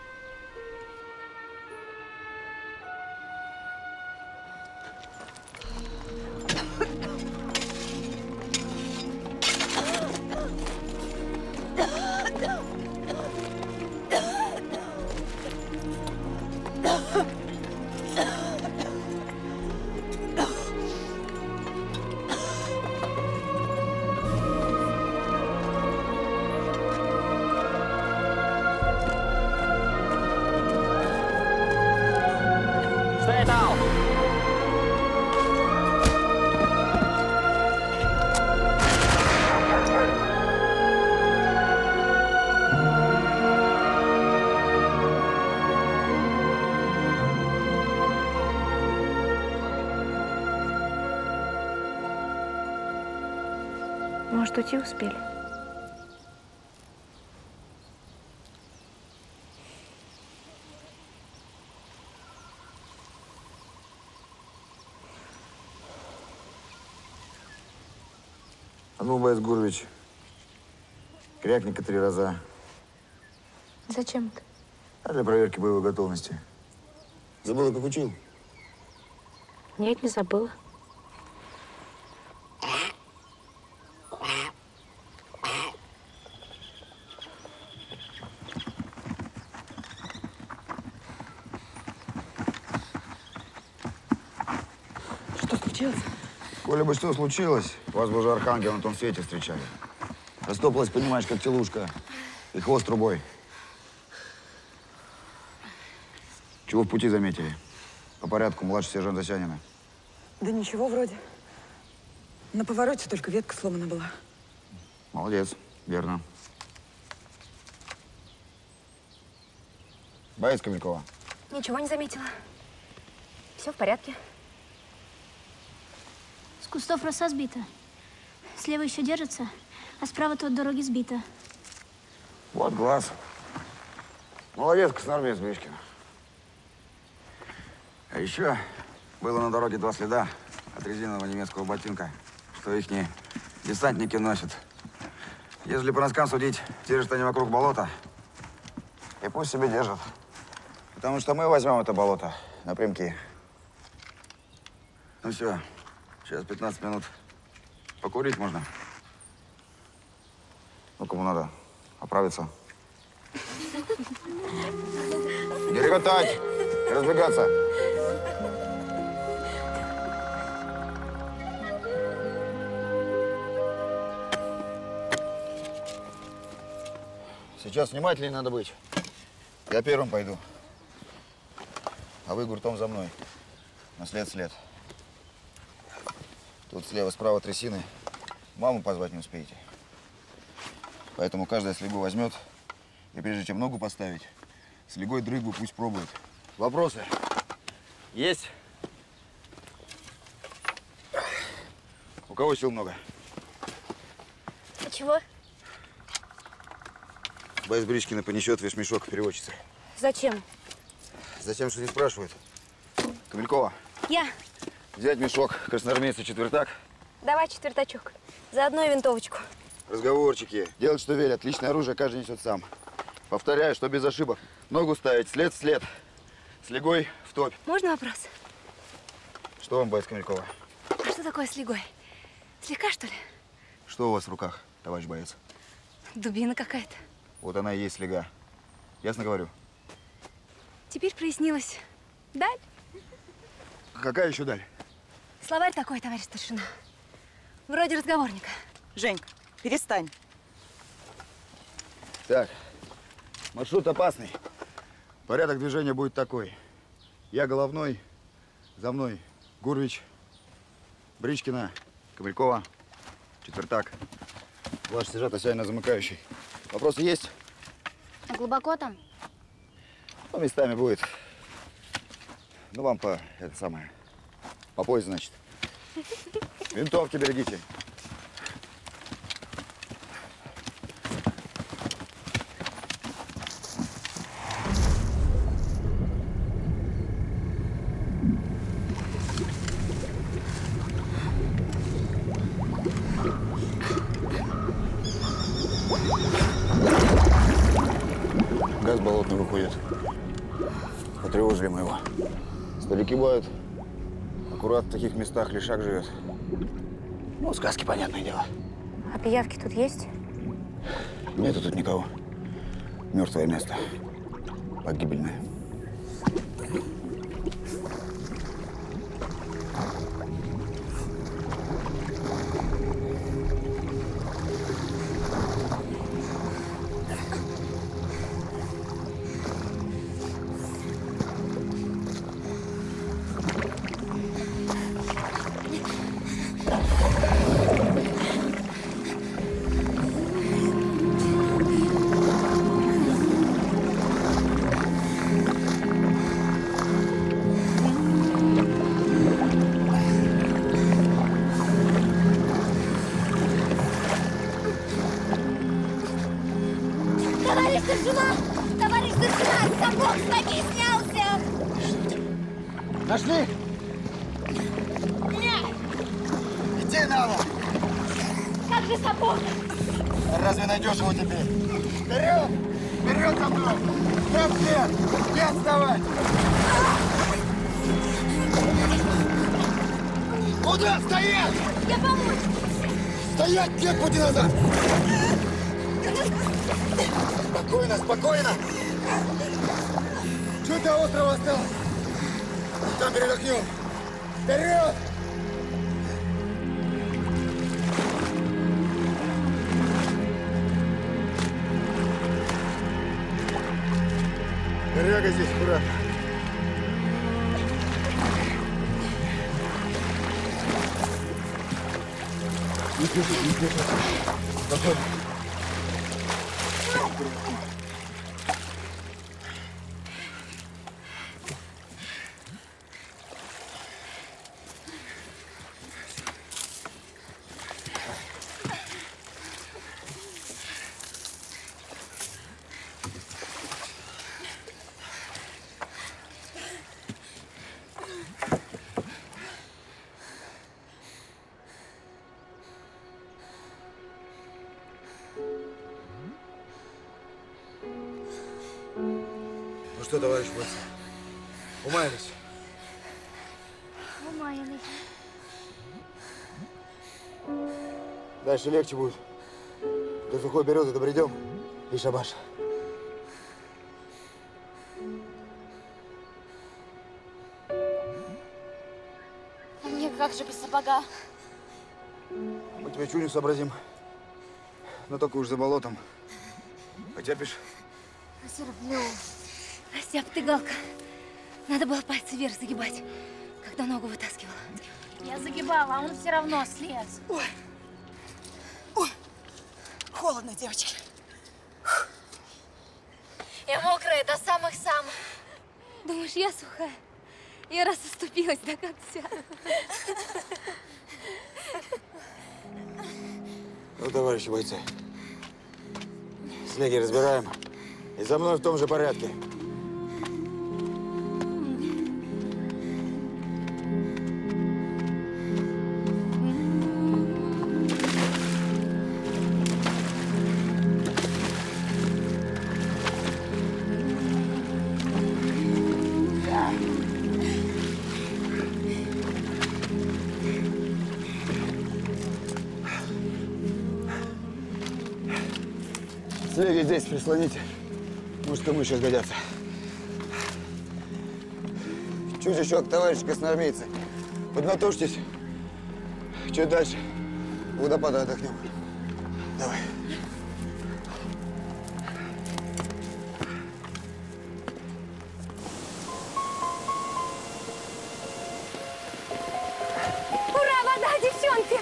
Может, уйти успели? А ну, Борис Гурвич, крякни-ка 3 раза. Зачем это? А для проверки боевой готовности. Забыла, как учил? Нет, не забыла. Что случилось? Коли бы что случилось, вас бы уже архангел на том свете встречали. Растопалась, понимаешь, как телушка. И хвост трубой. Чего в пути заметили? По порядку, младший сержант Засянина. Да ничего вроде. На повороте только ветка сломана была. Молодец, верно. Боец Камелькова. Ничего не заметила. Все в порядке. С кустов роса сбита. Слева еще держится, а справа-то от дороги сбита. Вот глаз. Молодец, красноармеец Бричкин. А еще было на дороге 2 следа от резинового немецкого ботинка, что ихние десантники носят. Если по носкам судить, держат они вокруг болота. И пусть себе держат. Потому что мы возьмем это болото напрямки. Ну все, сейчас 15 минут. Покурить можно. Ну, кому надо оправиться. Не хохотать и разбегаться. Сейчас внимательнее надо быть. Я первым пойду. А вы гуртом за мной. На след. Тут слева-справа трясины. Маму позвать не успеете. Поэтому каждая слегу возьмет. И прежде чем ногу поставить, слегой дрыгу пусть пробует. Вопросы? Есть? У кого сил много? А чего? Байс Бричкина понесет весь мешок переводчицы. Зачем? Затем, что не спрашивают. Камелькова. Я. Взять мешок, красноармейца четвертак. Давай четвертачок. Заодно и винтовочку. Разговорчики. Делать, что велят. Личное оружие каждый несет сам. Повторяю, что без ошибок. Ногу ставить, след в след. Слегой в топь. Можно вопрос? Что вам, боец Камелькова? А что такое слегой? Слегка, что ли? Что у вас в руках, товарищ боец? Дубина какая-то. Вот она и есть слега. Ясно говорю? Теперь прояснилось. Даль? Какая еще даль? Словарь такой, товарищ старшина. Вроде разговорника. Женька, перестань. Так, маршрут опасный. Порядок движения будет такой. Я головной, за мной Гурвич, Бричкина, Камелькова, четвертак. Ваш сержант Осянина замыкающий. Вопросы есть? А глубоко там? Ну, местами будет. Ну, вам по, это самое, по пояс, значит. Винтовки берегите. Газ болотный выходит. Потревожили мы его. Старики бывают. Аккурат в таких местах лишак живет. Ну, сказки, понятное дело. А пиявки тут есть? Нету тут никого. Мертвое место. Погибельное. Товарищ старшина! Товарищ старшина! Сапог с ноги снялся! Нашли? Нет! Идти надо! Как же сапог? Разве найдешь его теперь? Вперед! Вперед за мной! Нет! Не отставать! Куда стоять? Я помочь! Стоять! Нет пути назад! Спокойно, спокойно! Чуть до острова осталось! Там передохнем! Вперед! Коряга здесь аккуратно. Не спеши, не спеши. Спокойно. Ну что, товарищ бойцы, умаялись? Умаялись. Дальше легче будет. До сухой березы добредем и шабаш. как же без сапога? Мы тебя чуть не сообразим. Но только уж за болотом. Потерпишь? Терплю. Степ, ты галка. Надо было пальцы вверх загибать, когда ногу вытаскивала. Я загибала, а он все равно слез. Ой. Ой. Холодно, девочки. Я мокрая до самых-самых. Думаешь, я сухая? Я раз оступилась, да как вся. Ну, товарищи бойцы, снеги разбираем. И за мной в том же порядке. Снеги здесь прислоните. Может, кому сейчас годятся. Чуть еще, товарищи красноармейцы. Поднатужьтесь. Чуть дальше. У водопада отдохнем. Давай. Ура, вода, девчонки!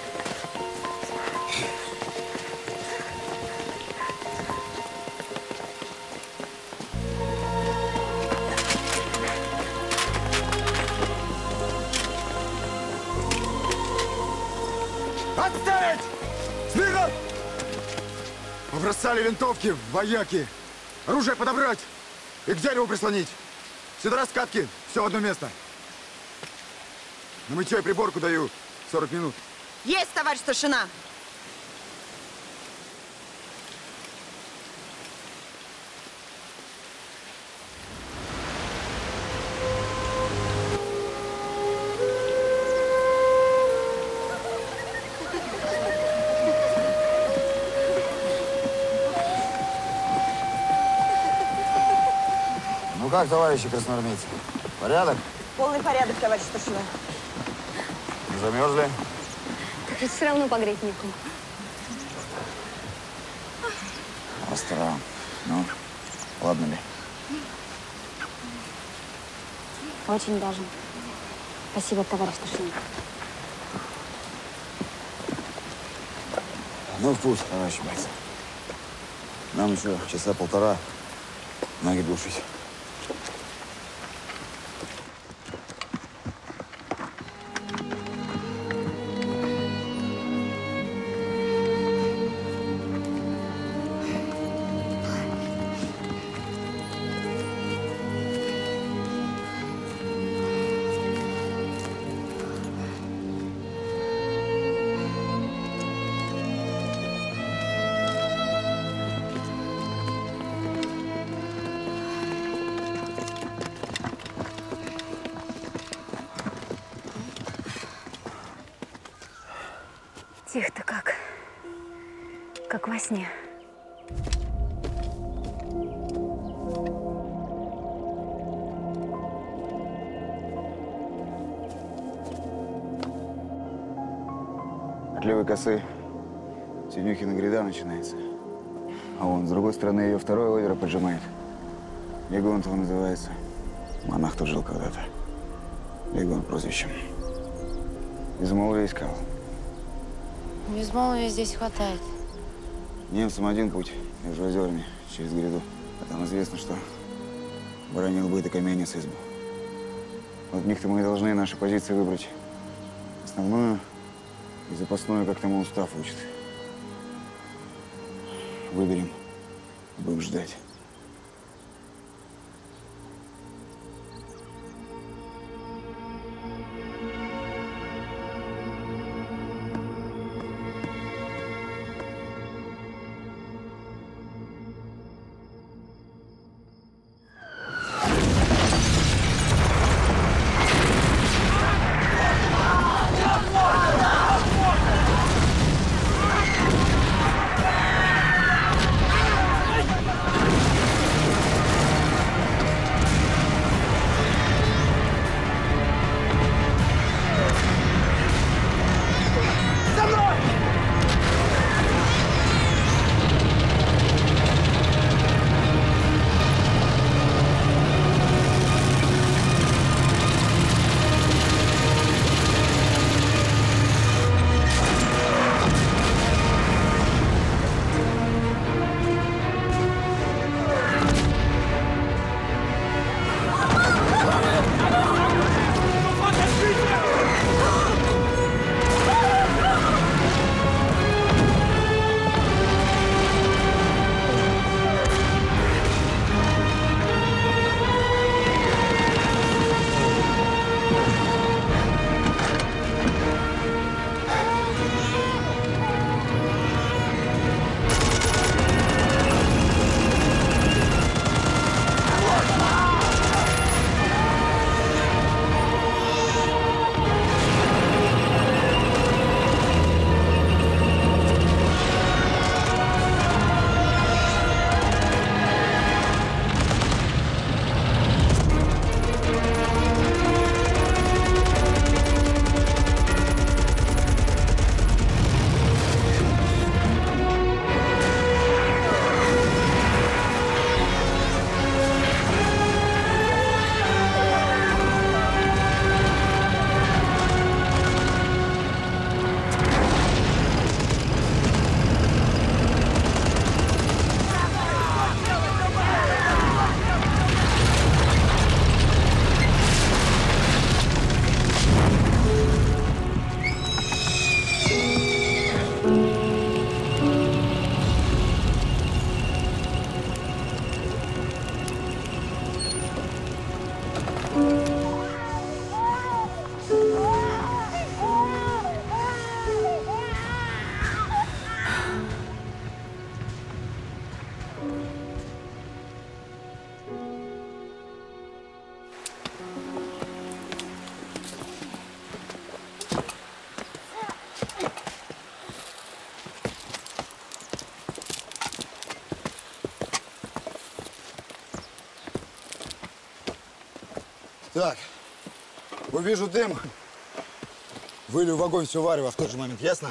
Отставить! Смирно! Побросали винтовки, вояки. Оружие подобрать и к дереву прислонить. Сюда раскатки, все в одно место. На мытье и приборку даю 40 минут. Есть, товарищ старшина! Ну как, товарищи красноармейцы? Порядок? Полный порядок, товарищ старшина. Не замерзли? Так ведь все равно погреть некому. Остро. Ну, ладно ли? Очень даже. Спасибо, товарищ старшина. Ну, в путь, товарищи бойцы. Нам еще часа полтора ноги глушить. Тихо-то как. Как во сне. От левой косы Синюхина гряда начинается. А вон с другой стороны ее второе озеро поджимает. Легонтово называется. Монах тут жил когда-то. Легон прозвищем. Измолвия искал. Безмолвия здесь хватает. Немцам один путь между озерами через гряду. А там известно, что бронил быт и каменец избу. Вот в них-то мы и должны наши позиции выбрать. Основную и запасную, как тому устав учит. Выберем. Будем ждать. Так, увижу дым, вылью в огонь все варево в тот же момент, ясно?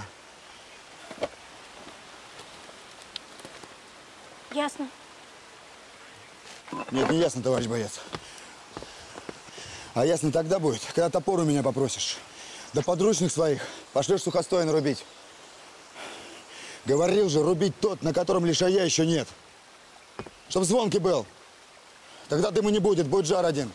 Ясно. Нет, не ясно, товарищ боец. А ясно тогда будет, когда топор у меня попросишь. Да подручных своих пошлешь сухостой рубить. Говорил же, рубить тот, на котором лишая еще нет. Чтоб звонкий был. Тогда дыма не будет, будет жар один.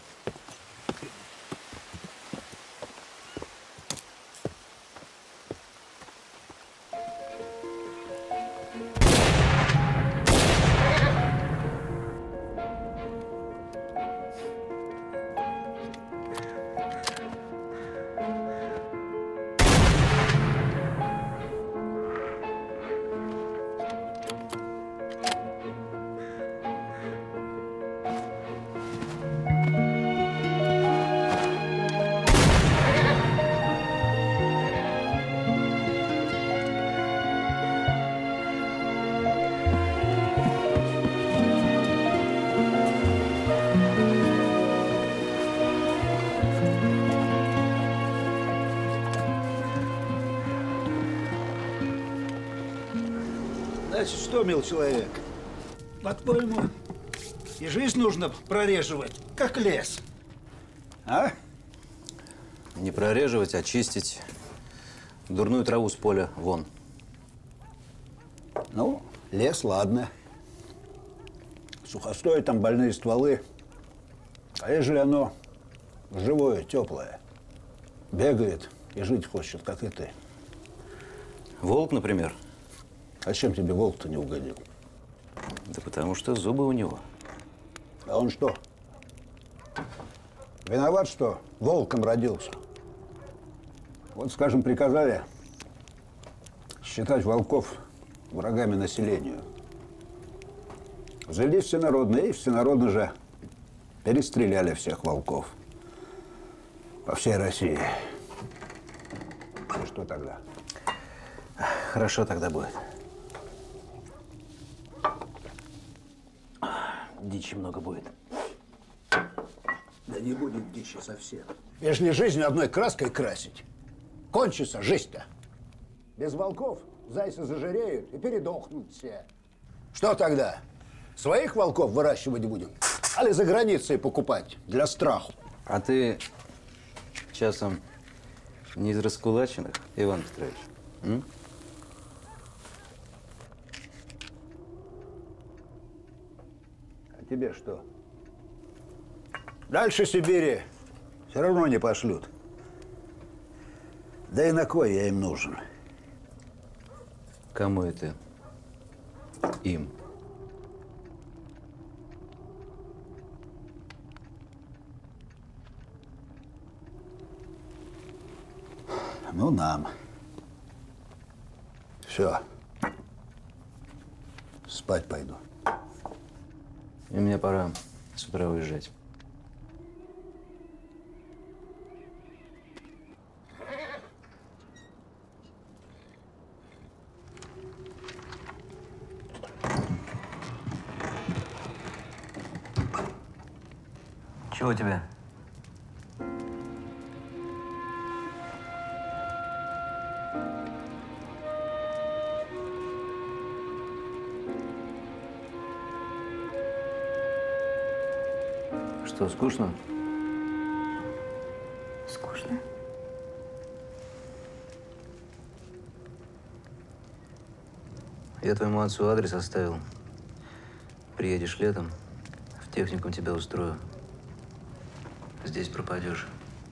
Значит, что, мил человек, по-твоему, и жизнь нужно прореживать, как лес, а? Не прореживать, а чистить. Дурную траву с поля вон. Ну, лес, ладно. Сухостой, там больные стволы. А ежели оно живое, теплое, бегает и жить хочет, как и ты. Волк, например. А чем тебе волк-то не угодил? Да потому что зубы у него. А он что? Виноват, что волком родился? Вот, скажем, приказали считать волков врагами населению. Взялись всенародные, и всенародно же перестреляли всех волков по всей России. И что тогда? Хорошо тогда будет. Дичи много будет. Да не будет дичи совсем. Если жизнь одной краской красить, кончится жизнь-то. Без волков зайцы зажиреют и передохнут все. Что тогда? Своих волков выращивать будем? Али за границей покупать для страху? А ты часом не из раскулаченных, Иван Петрович? М? А тебе что? Дальше Сибири все равно не пошлют. Да и на кой я им нужен? Кому это? Им. Ну, нам. Все. Спать пойду. И мне пора с утра уезжать. Чего тебе? Что, скучно? Скучно. Я твоему отцу адрес оставил. Приедешь летом, в техникум тебя устрою. Здесь пропадешь.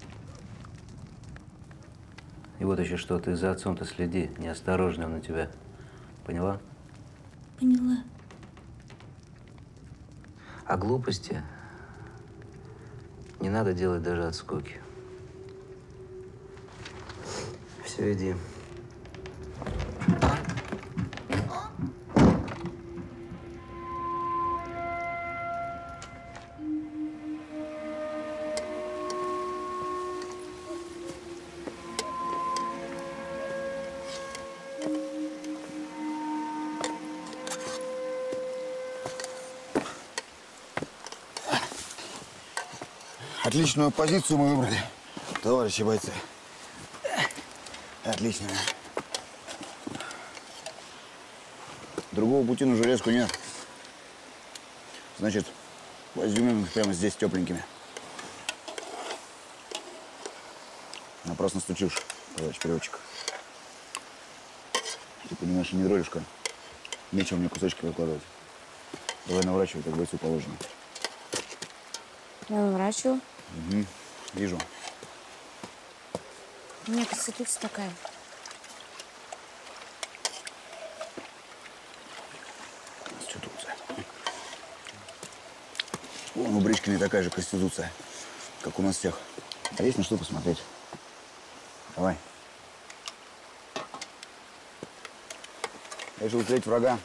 И вот еще что, ты за отцом-то следи, неосторожный он на тебя. Поняла? Поняла. А глупости Не надо делать даже от скуки. Все, иди. Отличную позицию мы выбрали, товарищи бойцы. Отлично. Другого пути на железку нет. Значит, возьмем их прямо здесь тепленькими. Напрасно стучишь, товарищ переводчик. Ты понимаешь, не дролишка. Нечего мне кусочки выкладывать. Давай наворачивай, как бойцу положено. Я наворачиваю. Угу. Вижу. У меня конституция такая. Конституция. Вон у Бричкиной такая же конституция, как у нас всех. А есть на что посмотреть. Давай. Решил встретить врага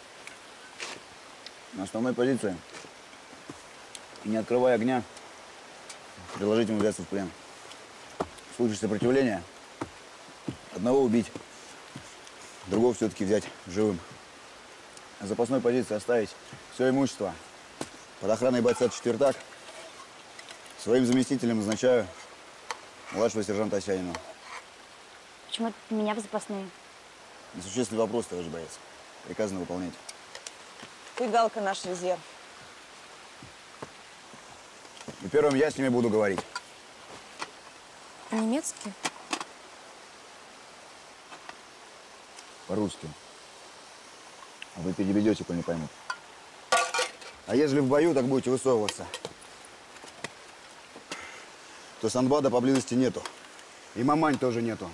на основной позиции. И не открывая огня, предложить ему взяться в плен. В случае сопротивления одного убить, другого все-таки взять живым. На запасной позиции оставить все имущество. Под охраной бойца четвертак своим заместителем назначаю младшего сержанта Осянина. Почему меня в запасные? Несущественный вопрос, товарищ боец. Приказано выполнять. Ты, Галка, наш резерв. И первым я с ними буду говорить. По-немецки? По-русски. А вы переведете, коль не поймут. А если в бою, так будете высовываться, то Санбада поблизости нету. И Мамань тоже нету.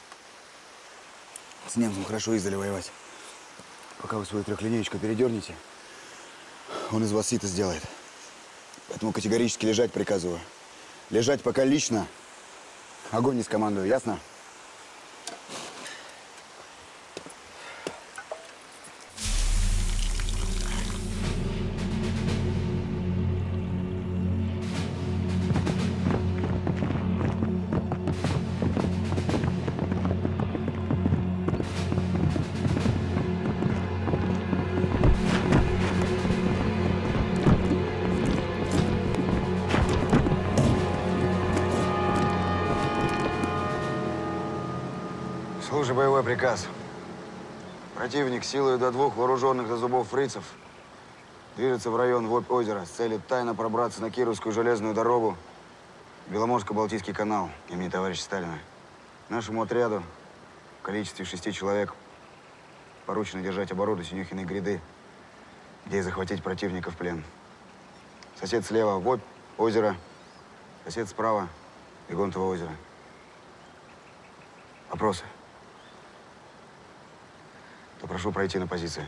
С немцем хорошо издали воевать. Пока вы свою трехлинеечку передернете, он из вас сито сделает. Поэтому категорически лежать приказываю. Лежать пока лично. Огонь не скомандую, ясно? Слушай боевой приказ. Противник силой до 2 вооруженных до зубов фрицев движется в район Вобь-озера с целью тайно пробраться на Кировскую железную дорогу, Беломорско-Балтийский канал имени товарища Сталина. Нашему отряду в количестве 6 человек поручено держать оборону Синюхиной гряды, где и захватить противника в плен. Сосед слева – Вобь-озеро, сосед справа – Бегонтово озеро. Вопросы? То прошу пройти на позиции.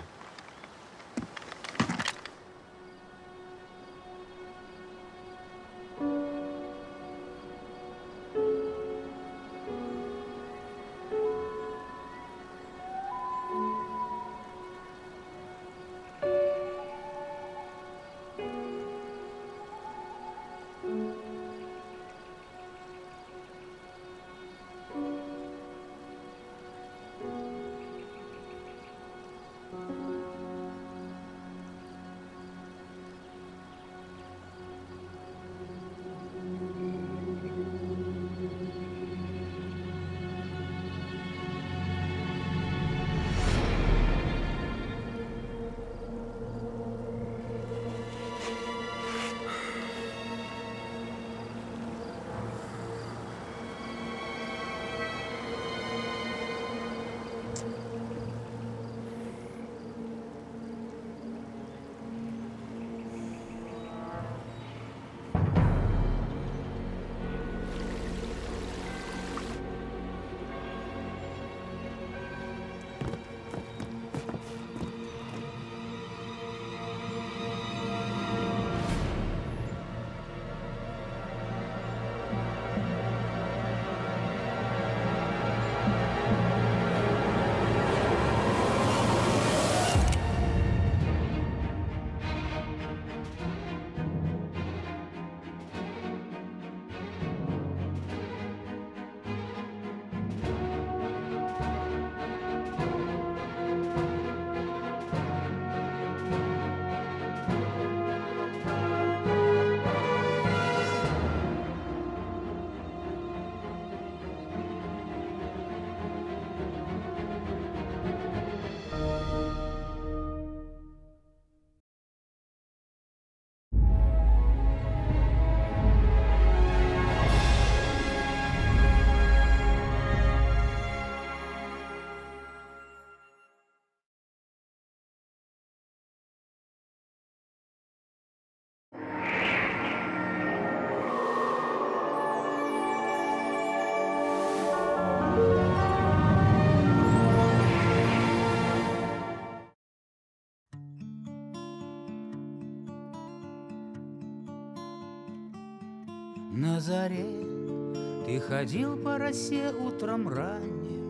На заре ты ходил по росе утром ранним,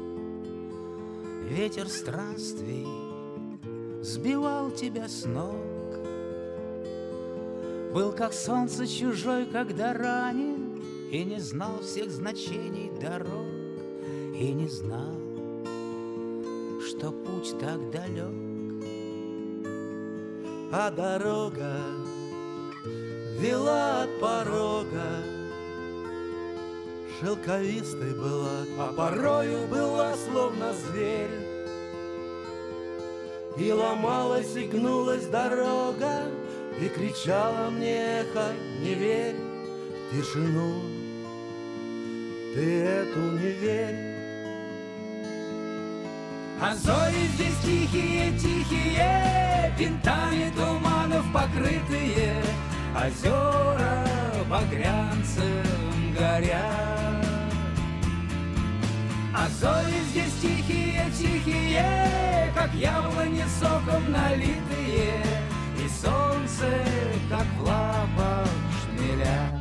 ветер странствий сбивал тебя с ног. Был как солнце чужой, когда ранен, и не знал всех значений дорог, и не знал, что путь так далек. А дорога вела от порога, шелковистой была, а порою была словно зверь. И ломалась, и гнулась дорога, и кричала мне эхо: не верь в тишину, ты эту не верь. А зори здесь тихие, тихие, винтами туманов покрытые, озера багрянцем горят. А зори здесь тихие, тихие, как яблони соком налитые, и солнце, как в лапах шмеля.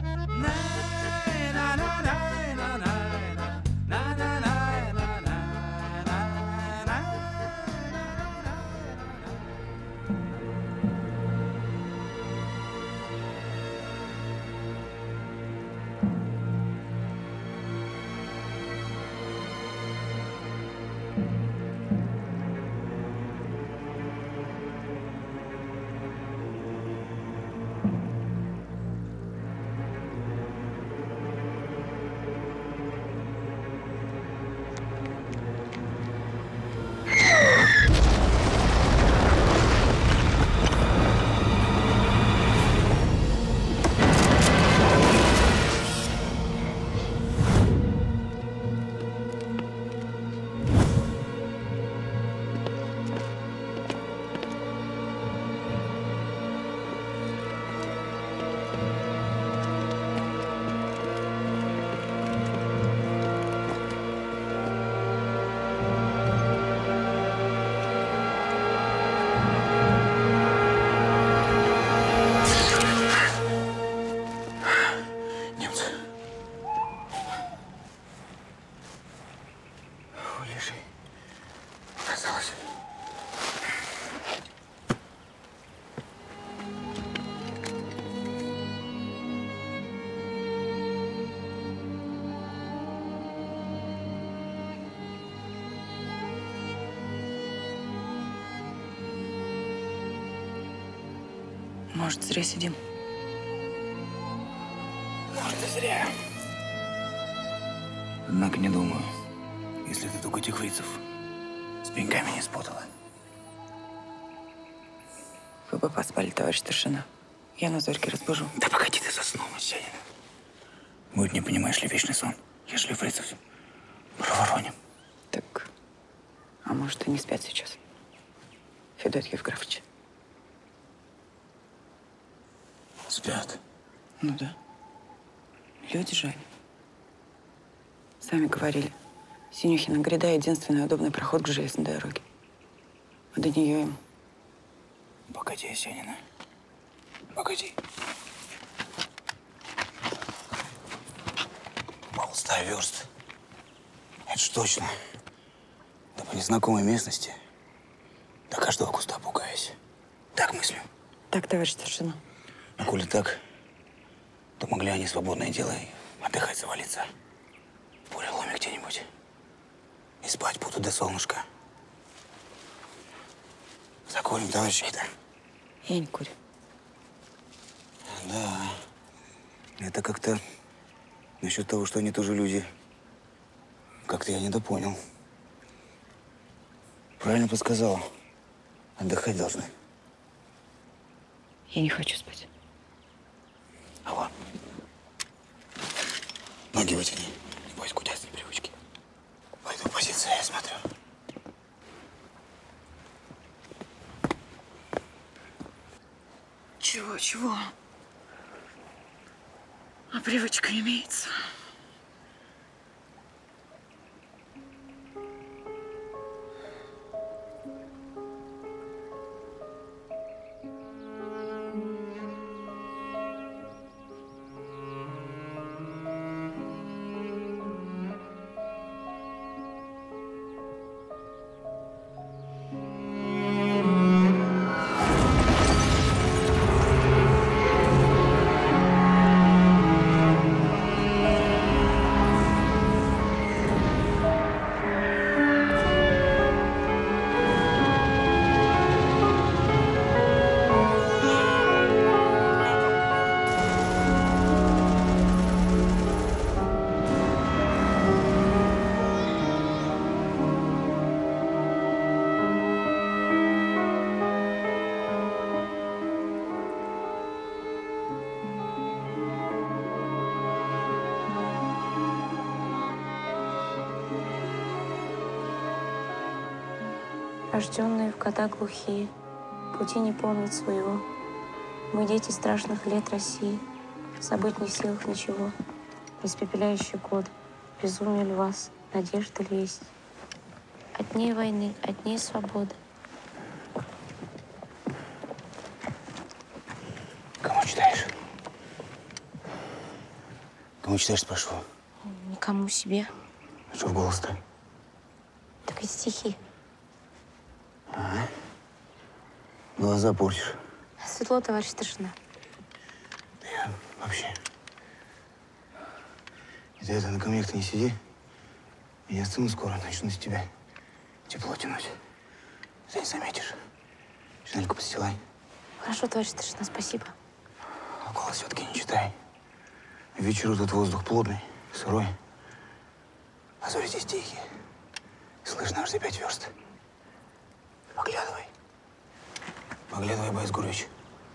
Может, зря сидим? Может, и зря. Однако не думаю, если ты только этих фрицев с пеньками не спутала. Вы бы поспали, товарищ старшина. Я на зорьке разбужу. Да погоди, ты заснул, Сянин. Будет, не понимаешь ли, вечный сон, если фрицев провороним. Так, а может, и не спят сейчас? Федот Евграфович. Спят. Ну да. Люди же они. Сами говорили, Синюхина гряда — единственный удобный проход к железной дороге. А до нее им... Погоди, Есенина. Погоди. Полста верст. Это ж точно. Да по незнакомой местности. До каждого куста пугаюсь. Так мыслю. Так, товарищ старшина. А коли так, то могли они свободное дело и отдыхать завалиться. В буреломе где-нибудь. И спать будут до солнышка. Закурим, товарищи-то. Я не курю. Да. Это как-то насчет того, что они тоже люди. Как-то я недопонял. Правильно подсказал. Отдыхать должны. Я не хочу спать. Алло. Ноги вытяни. Небось, гудят с непривычки. Пойду позиции, я смотрю. Чего? А привычка имеется. рожденные в года глухие, пути не помнят своего. Мы дети страшных лет России, забыть не в силах ничего. Испепеляющий год, безумие ли вас, надежда ли есть? От дней войны, от дней свободы. Кому читаешь? Кому читаешь, спрашиваю? Никому себе. А что в голос-то? Так ведь стихи. Ага. Глаза портишь. Светло, товарищ старшина. Да я вообще. И ты это на камнях-то не сиди. Я сцену скоро начну с тебя тепло тянуть. Ты не заметишь. Шинельку постилай. Хорошо, товарищ старшина, спасибо. А голос все-таки не читай. Вечеру тут воздух плотный, сырой. А зори здесь тихие. Слышно аж за 5 верст. Поглядывай. Поглядывай, Борис Гурович.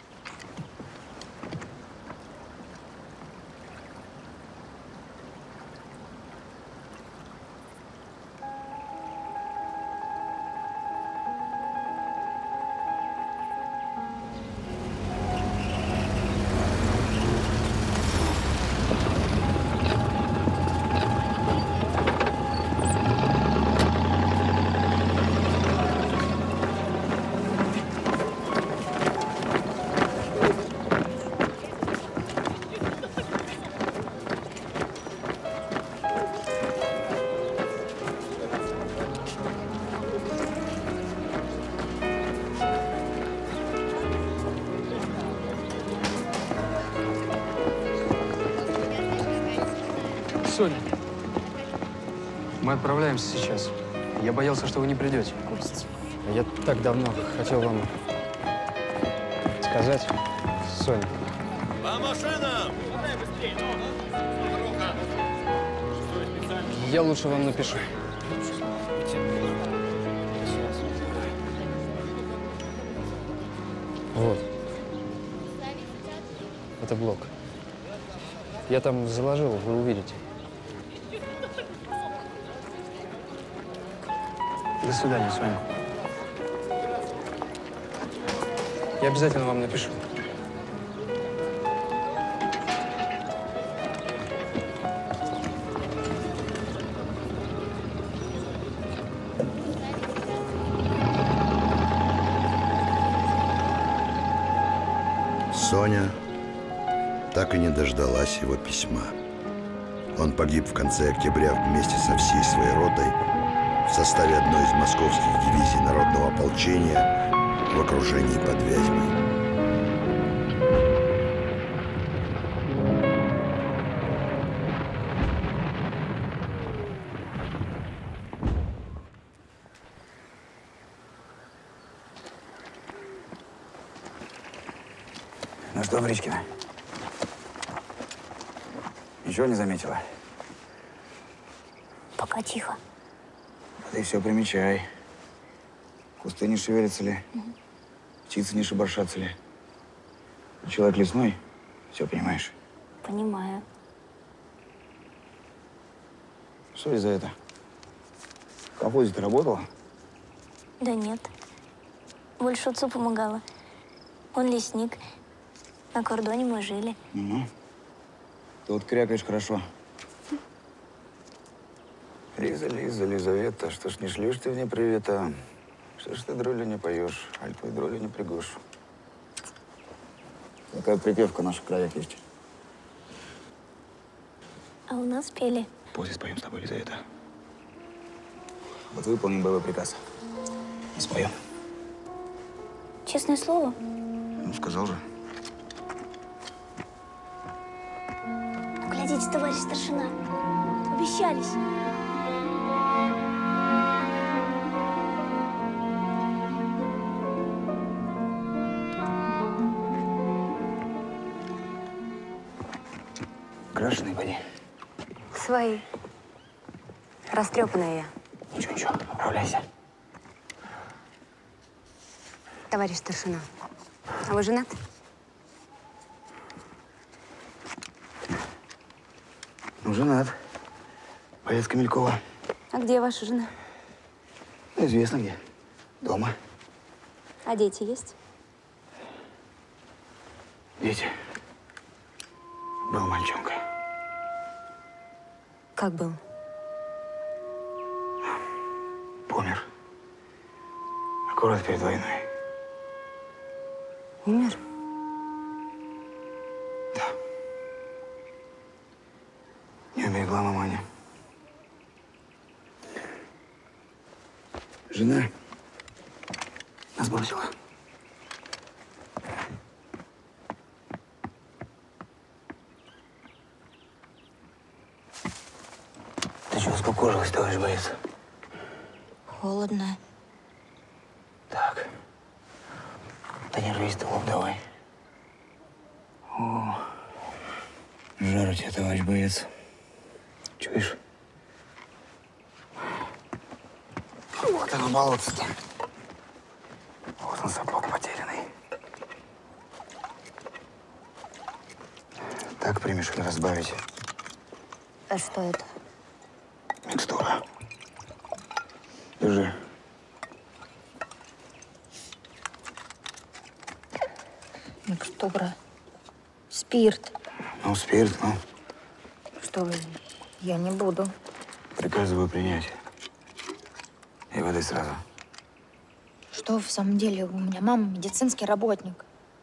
Соня, мы отправляемся сейчас. Я боялся, что вы не придете. Кость. Я так давно хотел вам сказать, Соня. По машинам! Я лучше вам напишу. Вот. Это блок. Я там заложил, вы увидите. До свидания, Соня. Я обязательно вам напишу. Соня так и не дождалась его письма. Он погиб в конце октября вместе со всей своей ротой в составе одной из московских дивизий народного ополчения в окружении под Вязьмой. Ну что, Бричкина? Ничего не заметила? Пока тихо. Ты все примечай. Кусты не шевелятся ли? Птицы не шебаршатся ли? Человек лесной, все понимаешь. Понимаю. Что из-за это? В колхозе ты работала? Да нет. Больше отцу помогала. Он лесник. На кордоне мы жили. Угу. Ты вот крякаешь хорошо. Лиза, Лизавета, что ж не шлешь ты мне привета? Что ж ты дролю не поешь, аль твой дролю не пригожь? Какая припевка в наших краях есть? А у нас пели. После споем с тобой, Лизавета. Вот выполним боевой приказ. И споем. Честное слово? Ну, сказал же. Ну, глядите, товарищ старшина. Обещались. Крашеные, поди. Свои. Растрепанные я. Ничего, управляйся. Товарищ старшина, а вы женат? Ну, женат. Боец Камелькова. А где ваша жена? Ну, известно где. Дома. А дети есть? Дети. Был мальчонка. Как был? Помер. Аккурат перед войной. Умер? Не уберегла маманя. Жена нас бросила. Ты чего скукожилась, товарищ боец? Холодно. Так. Да не рвись ты, лоб давай. О, жар у тебя, товарищ боец. Чуешь? Вот оно, болото-то. Вот он, сапог потерянный. Так примешь или разбавить? А что это? Микстура. Держи. Микстура. Спирт. Ну, спирт, ну. Что вы? Я не буду. Приказываю принять. И воды сразу. Что в самом деле? У меня мама медицинский работник.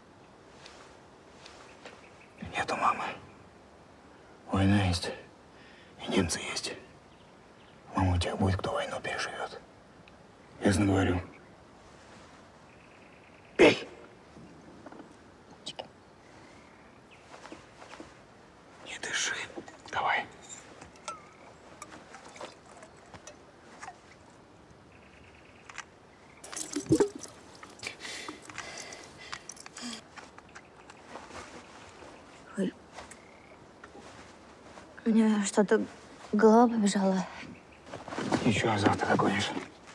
Нету мамы. Война есть. И немцы есть. Мама у тебя будет, кто войну переживет. Ясно говорю. Пей! Не дыши. Давай. Ой. У меня что-то голова побежала. Ничего, завтра догонишь.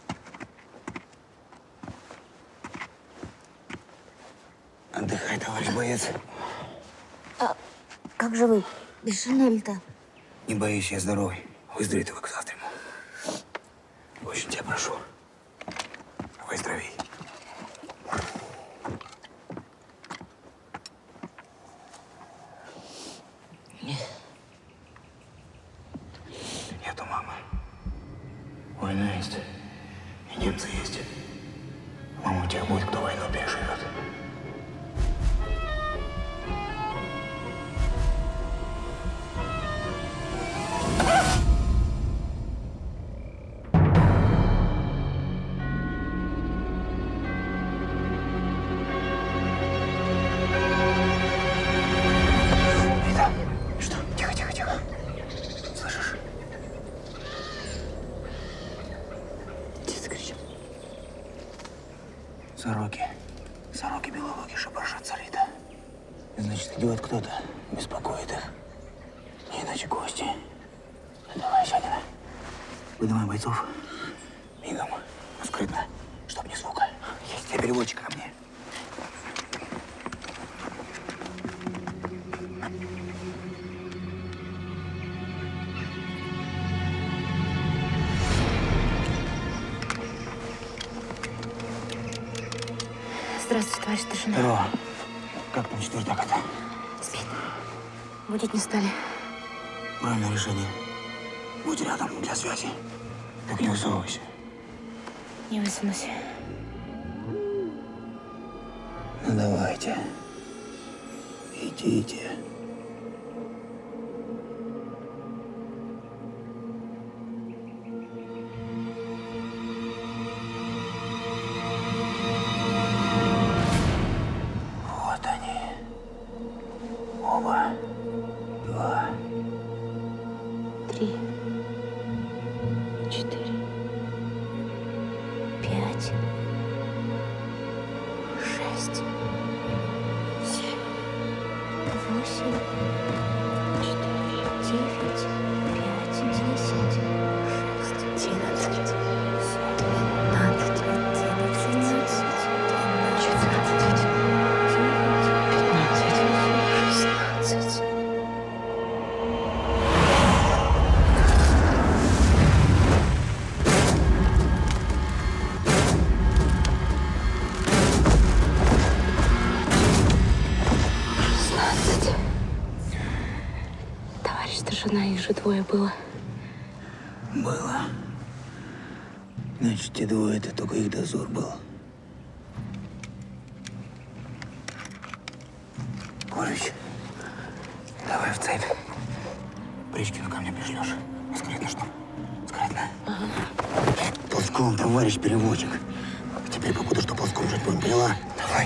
Отдыхай, товарищ боец. А как же вы без шинели-то? Не боись, я здоровый. Выздоровей только к завтра. Очень тебя прошу. Выздоровей. Нету мамы. Война есть. И немцы есть. Мама у тебя будет, кто войну переживет. Что? Тихо, тихо, тихо. Слышишь? Птицы кричат. Сороки. Сороки беловоги шебуршат солида. Значит, идет кто-то, беспокоит их. Не иначе гости. Давай, Сянина. Выдавай бойцов. Мигом. Но скрытно, чтоб ни звука. Есть. Я переводчика ко мне. Здравствуйте, товарищ старшина. Здорово. Как там четвертак это? Спит. Будить не стали. Правильное решение. Будь рядом для связи. Так не высовывайся. Не высунусь. Ну давайте. Идите. Вот они. Оба. Два. 3, 4, 5, 6, 7, 8, 4, 9, 5, 10, 6, 11, 12, 13, 14, 15, 16. Товарищ старшина, их же двое было. Было. Значит, те двое, это только их дозор был. Гурыч, давай в цепь. Бричкину ко мне пришлешь. Скрытно, что? Скрытно. Ага. Ползком, товарищ переводчик. Теперь покуда что ползком жить будем, поняла? Давай.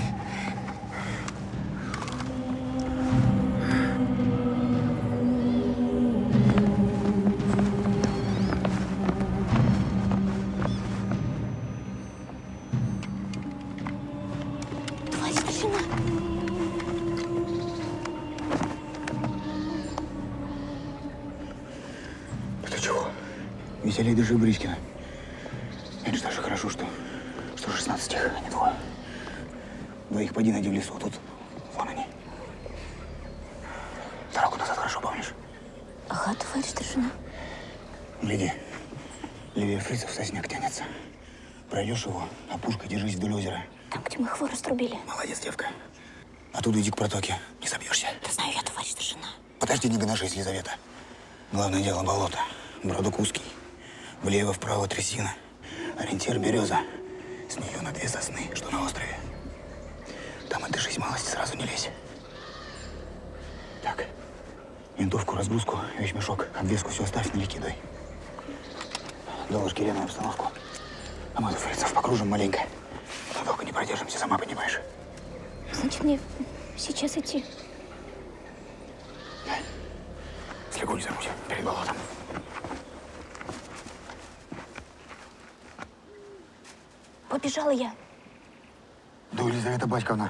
Товарищ старшина. Это чего? Веселее даже Бричкина. Это же даже хорошо, что 16 их, а не двое. Двоих поди найди в лесу, а тут вон они. Дорогу назад хорошо помнишь? Ага, товарищ старшина. Гляди, левее фрицев сосняк тянется. Пройдешь его, опушкой держись вдоль озера. Там, где мы хворост рубили. Молодец, девка. Оттуда иди к протоке, не собьешься. Да знаю я, товарищ старшина. Подожди, не гоношись, Елизавета. Главное дело болото. Бродок узкий. Влево-вправо трясина. Ориентир береза. С нее на 2 сосны, что на острове. Там отдышись малости, сразу не лезь. Так. Винтовку, разгрузку, вещмешок, обвеску все оставь, налегки дай. Доложь Кирену обстановку. А мы фрицев покружим маленько. Но долго не продержимся, сама понимаешь. Значит, мне сейчас идти. Слегу не забудь, перед болотом. Побежала я. Да, Елизавета Батьковна.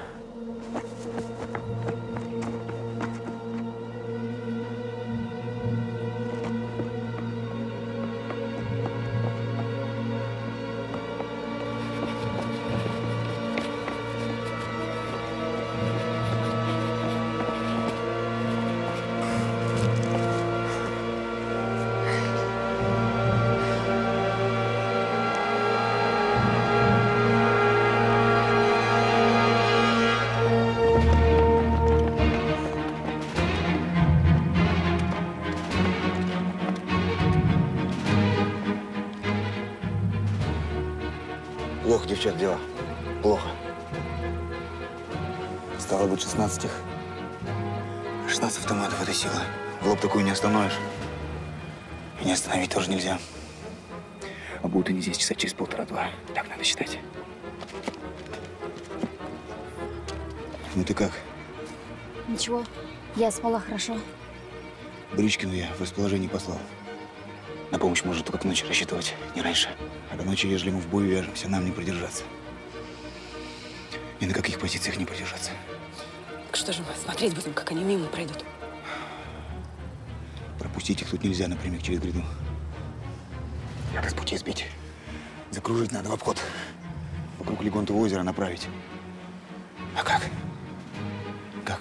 Плохо, девчат, дело. Плохо. Стало быть, 16 их. 16 автоматов – это сила. В лоб такую не остановишь. И не остановить тоже нельзя. А будут они здесь часа через 1,5-2. Так надо считать. Ну ты как? Ничего, я спала хорошо. Бричкину я в расположение послал. На помощь может только к ночи рассчитывать, не раньше. А до ночи, ежели мы в бою вяжемся, нам не продержаться. Ни на каких позициях не продержаться. Так что же мы смотреть будем, как они мимо пройдут? Пропустить их тут нельзя напрямик через гряду. Надо с пути сбить. Закружить надо в обход. Вокруг Легонтова озера направить. А как? Как?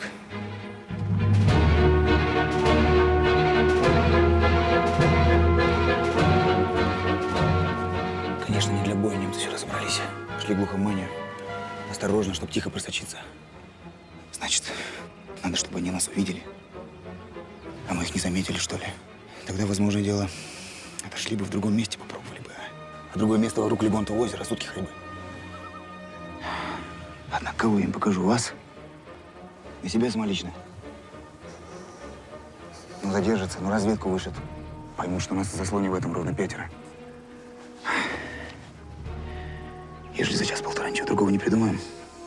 Конечно, не для боя немцы все разобрались. Шли глухоманию. Осторожно, чтобы тихо просочиться. Значит, надо, чтобы они нас увидели. А мы их не заметили, что ли? Тогда, возможное дело, отошли бы в другом месте, попробовали бы. А другое место вокруг Легонтова озера, сутки рыбы. Однако кого я им покажу? Вас? И себя самолично. Ну, задержатся, ну, разведку вышлют. Поймут, что у нас в заслоне в этом ровно 5. Ежели за час-полтора ничего другого не придумаем.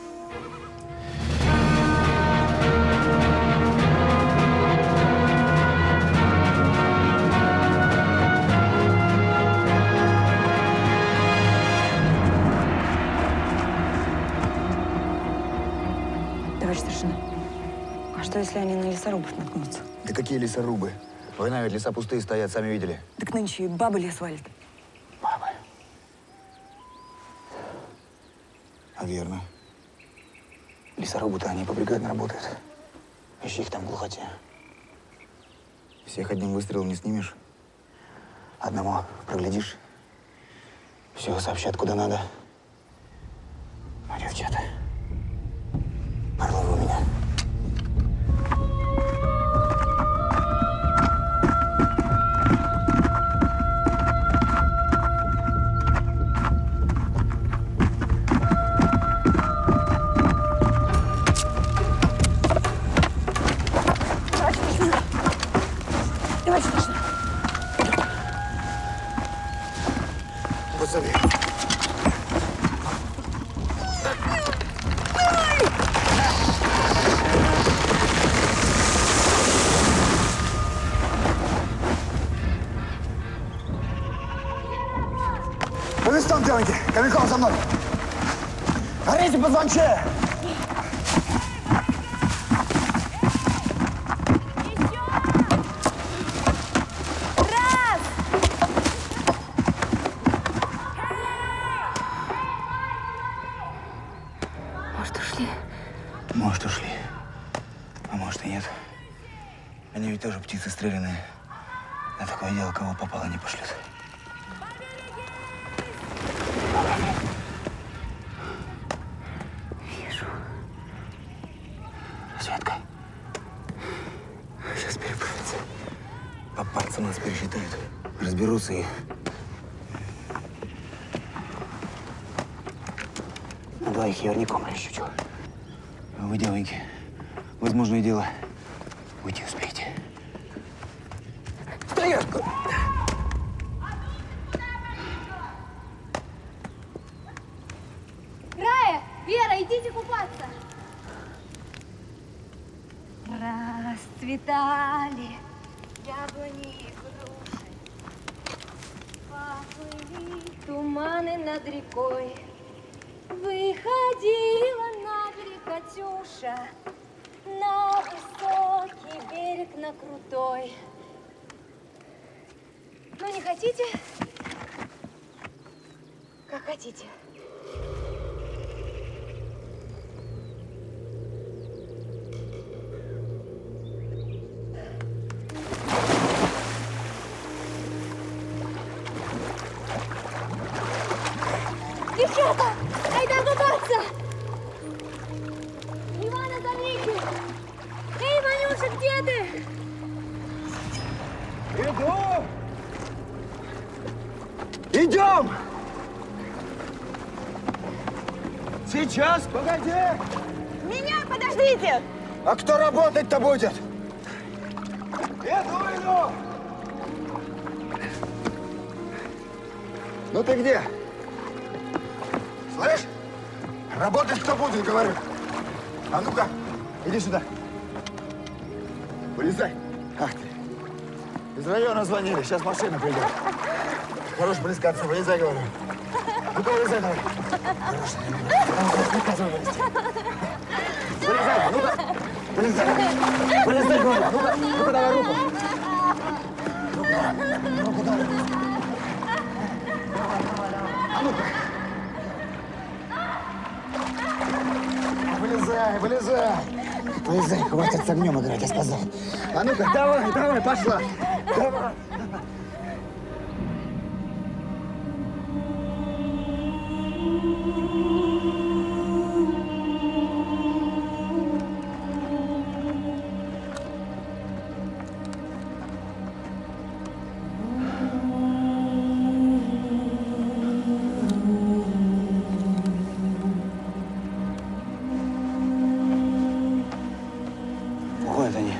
Товарищ старшина, а что, если они на лесорубов наткнутся? Да какие лесорубы? Война ведь, леса пустые стоят, сами видели. Так нынче и бабы лес валят. Бабы. А верно. Лесорубы-то они побригадно работают. Ищи их там в глухоте. Всех одним выстрелом не снимешь. Одного проглядишь. Все сообщат, куда надо. А девчата, Орловы у меня. По местам, девоньки! Камильхов за мной! Горите позвонче! Может, ушли. А может, и нет. Они ведь тоже птицы стреляные. На такое дело, кого попало, не пошлют. Вижу. Светка. Сейчас переправятся. По пальцам нас пересчитают. Разберутся и... На двоих яверником расщучу. Вы, девоньки, возможное дело, уйти успеете. Стоять! Рая, Вера, идите купаться. Расцветали яблони и груши. Поплыли туманы над рекой. Выходила на берег Катюша, на высокий берег, на крутой. Ну, не хотите? Как хотите. Девчата, айда купаться! Ивана, зовите! Эй, Ванюша, где ты? Иду! Идем! Сейчас, погоди! Меня подождите! А кто работать-то будет? Иду! Ну ты где? Слышь? Работать кто будет, говорю. А ну-ка, иди сюда. Вылезай. Ах ты. Из района звонили, сейчас машина придет. Хорош близкаться, вылезай, говорю. Ну-ка, вылезай давай. Хорош. Приказывай вылезти. Вылезай, ну-ка. Вылезай. Вылезай, говорю. Ну-ка, ну-ка, давай руку. Ну-ка, руку давай. А ну-ка. Вылезай, вылезай. Вылезай, хватит с огнем играть, я сказал. А ну-ка, давай, давай, пошла. Давай. Уходят они.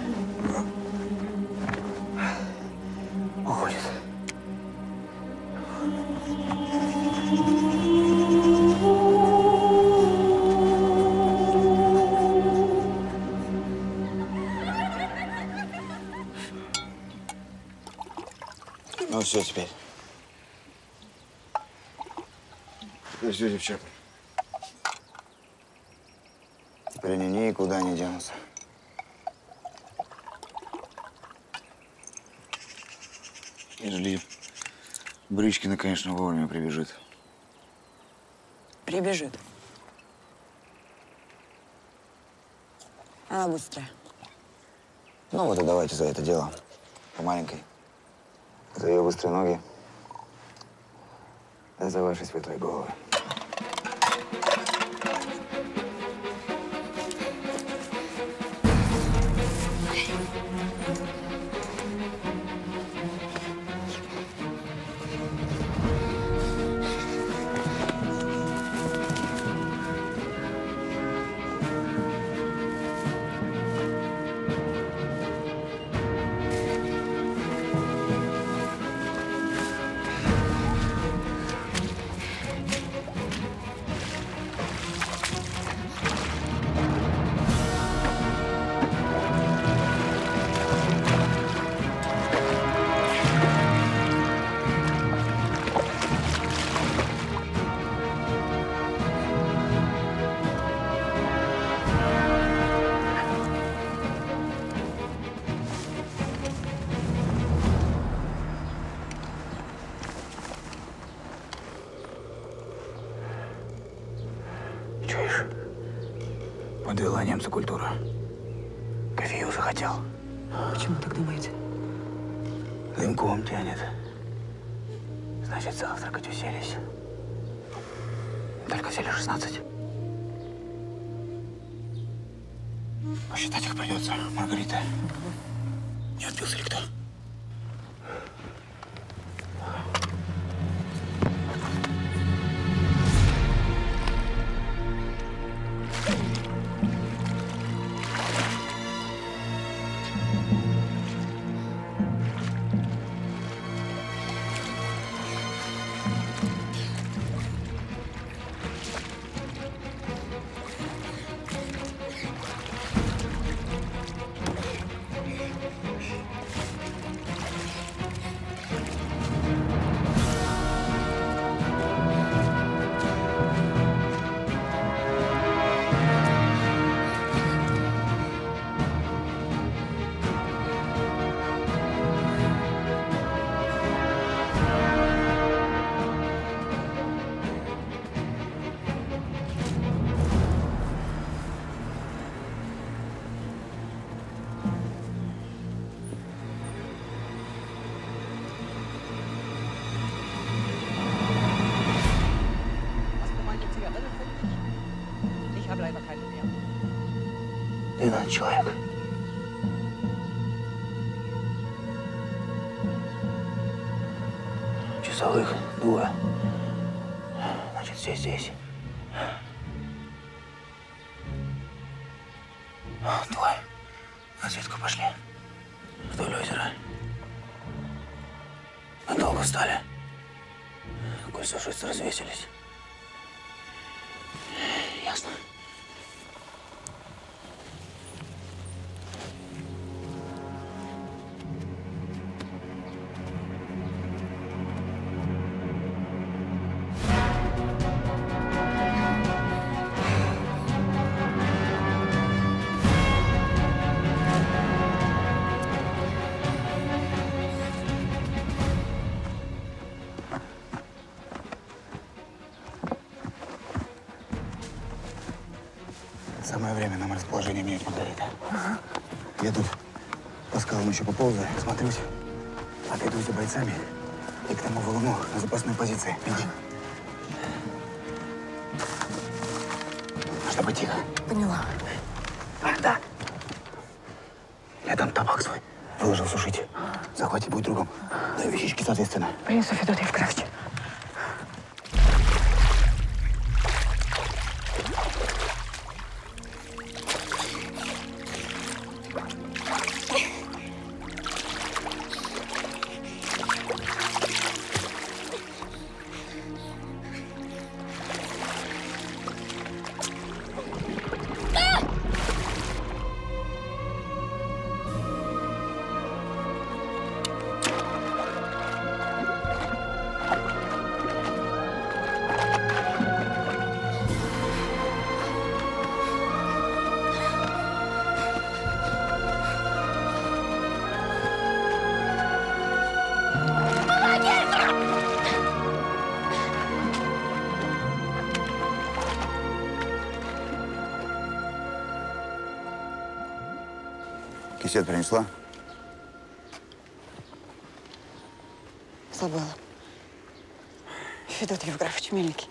Уходят. Ну все теперь. Ну все, девчата. Теперь они никуда не денутся. Ежели Бричкина, конечно, вовремя прибежит. Прибежит. Она быстрая. Ну вот и давайте за это дело. По маленькой. За ее быстрые ноги. Да за ваши светлые головы. Увела немца культура. Кофею захотел. Почему так думаете? Дымком тянет. Значит, завтракать уселись. Только взяли 16. Посчитать их придется, Маргарита. Не отбился ли кто? Человек. Часовых 2. Значит, все здесь. 2. В разведку пошли. Вдоль озера. Мы долго встали. Кольцо-шесть развесились. Ясно. Самое время нам расположение менять, Маргарита. Я тут по скалам еще поползаю, смотрюсь. Отойду за бойцами и к тому валуну на запасной позиции. Иди. Чтобы тихо. Поняла. Да. Я там табак свой выложил сушить. Захватить будет другом. Да и вещички, соответственно. Принесу, Федот Евграфович. Кисет принесла? Забыла. Федот Евграфович, мельники.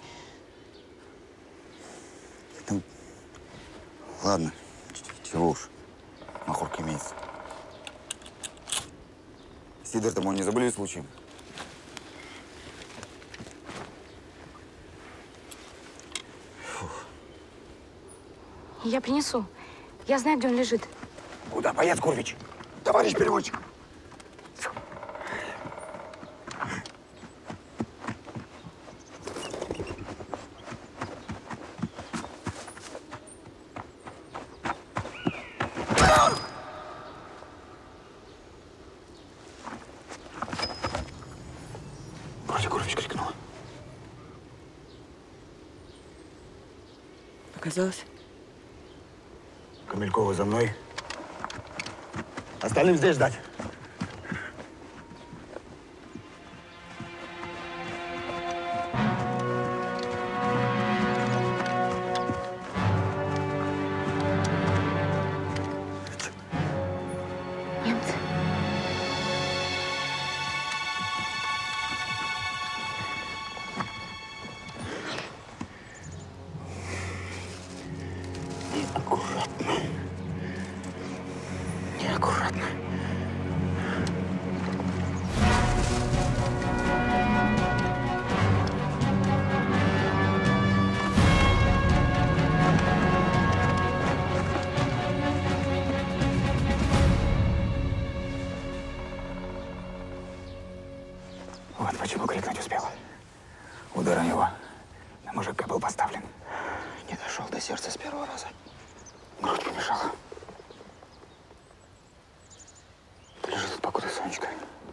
Ну, ладно, чего уж. Махорка имеется. Сидор-то мы не забыли случаем? Я принесу. Я знаю, где он лежит. Куда, боец Курвич? Товарищ переводчик. Вроде Курвич крикнула. Показалось? Камелькова за мной. Остальным здесь ждать. Вот почему крикнуть успел. Удар у него на мужика был поставлен. Не дошел до сердца с первого раза. Грудь помешала. Полежи тут, покуда, Сонечка.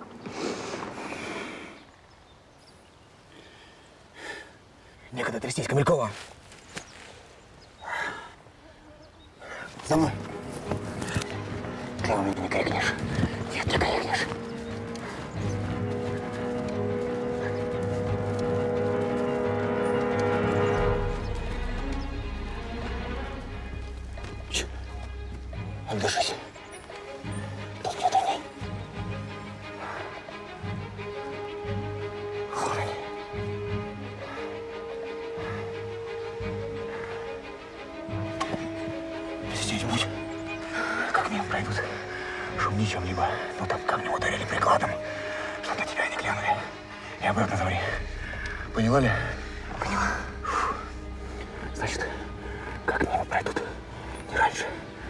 Некогда трястись, Камелькова. За мной. Ты у меня не крикнешь. Нет, не крикнешь. Отдышись. Тут нет огней. Ладно. Здесь будь. Как мимо пройдут. Шумни чем-либо. Ну так камнем ударили прикладом. Чтоб на тебя не глянули. И обратно заври. Поняла ли? Поняла. Значит, как мимо пройдут. Не раньше.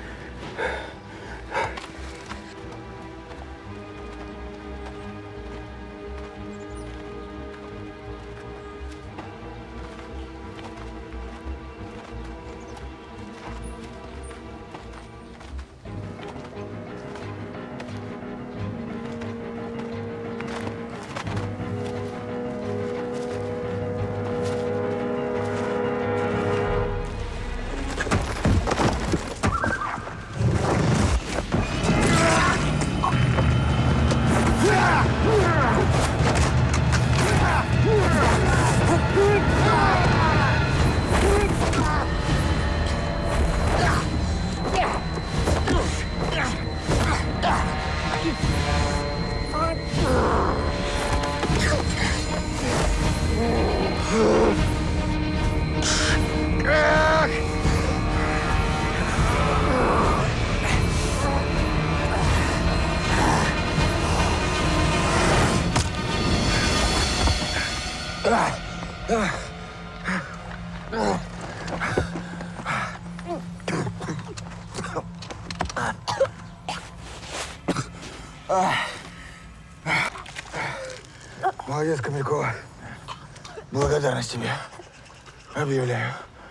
Молодец, Камелькова. Благодарность тебе. Объявляю.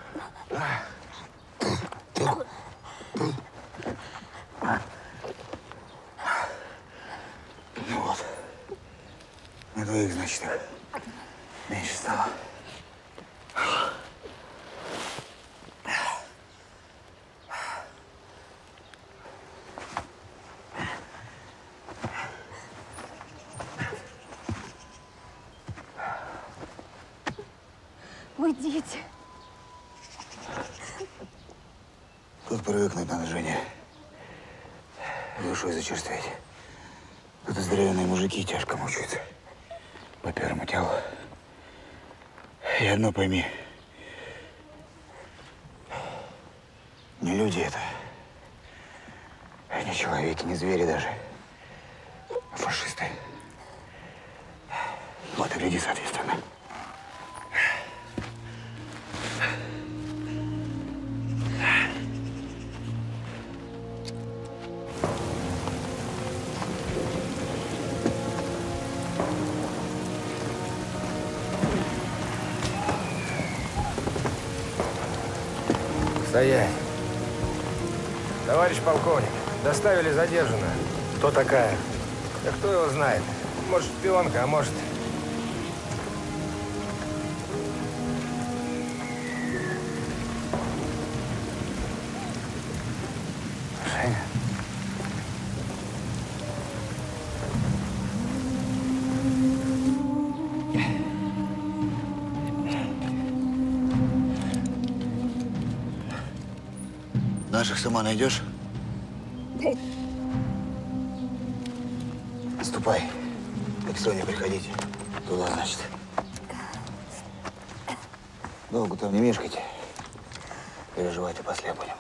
Ну вот. На двоих, значит, их меньше стало. Уйдите. Тут привыкнуть надо, Женя. Душой зачерстветь. Тут здоровенные мужики тяжко мучаются. По первому телу. И одно пойми. Не люди это. Не человеки, не звери даже. А фашисты. Вот и гляди, соответственно. Стоять. Товарищ полковник, доставили задержанную. Кто такая? Да кто его знает? Может, шпионка, а может... Женя. Наших сама найдешь? Ступай. К Соне приходите. Туда, значит. Долго там не мешкайте. Переживайте по слепаням.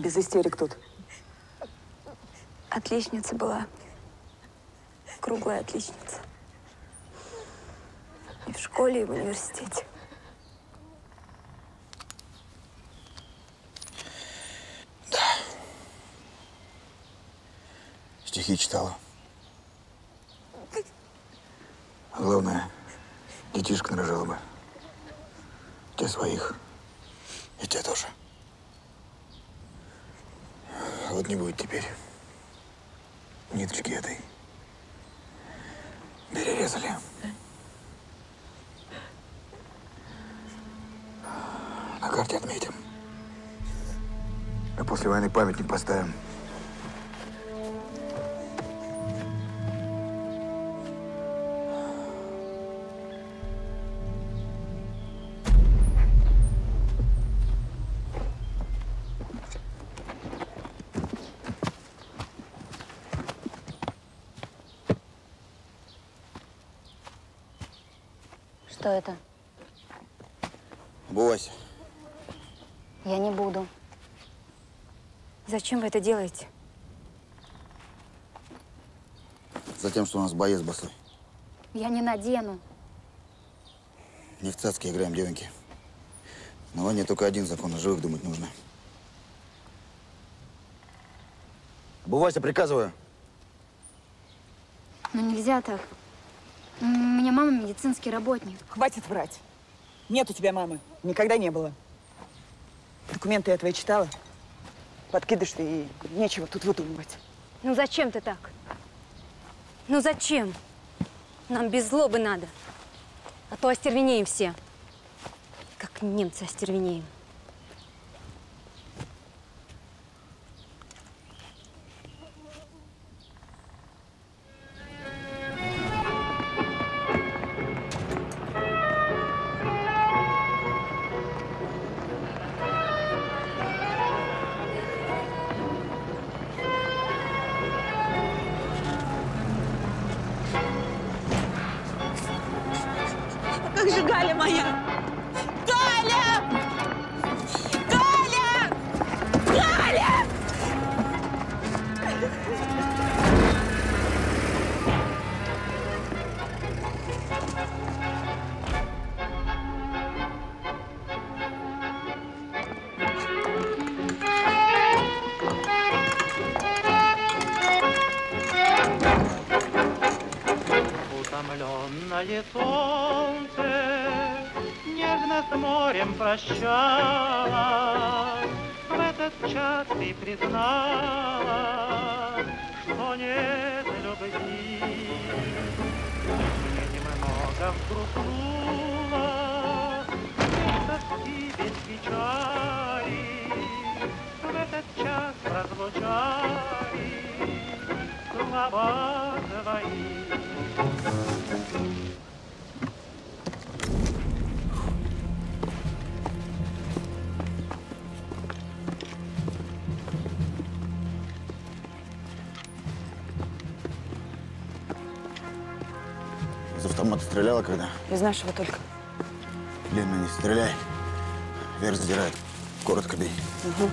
без истерик тут. Отличница была. Круглая отличница. И в школе, и в университете. Стихи читала. А главное, детишек нарожала бы. Те своих. И те тоже. А вот не будет теперь. Ниточки этой перерезали. На карте отметим. А после войны памятник поставим. Что это? Обувайся. Я не буду. Зачем вы это делаете? Затем, что у нас боец босой. Я не надену. Не в цацки играем, девоньки. На войне только один закон, о живых думать нужно. Обувайся, приказываю. Ну нельзя так. У меня мама медицинский работник. Хватит врать. Нет у тебя мамы. Никогда не было. Документы я твои читала. Подкидыш ты, и нечего тут выдумывать. Ну зачем ты так? Ну зачем? Нам без злобы надо. А то остервенеем все. Как немцы остервенеем. Как же Галя моя? Галя! Галя! Галя! Утомленное солнце нежно с морем прощалось. В этот час ты признала, что нет любви. Мне немного взгрустнуло, без тоски, без печали. В этот час прозвучали слова твои. Из автомата стреляла когда? Из нашего только. Длинно не стреляй. Вверх задирает. Коротко бей. Угу.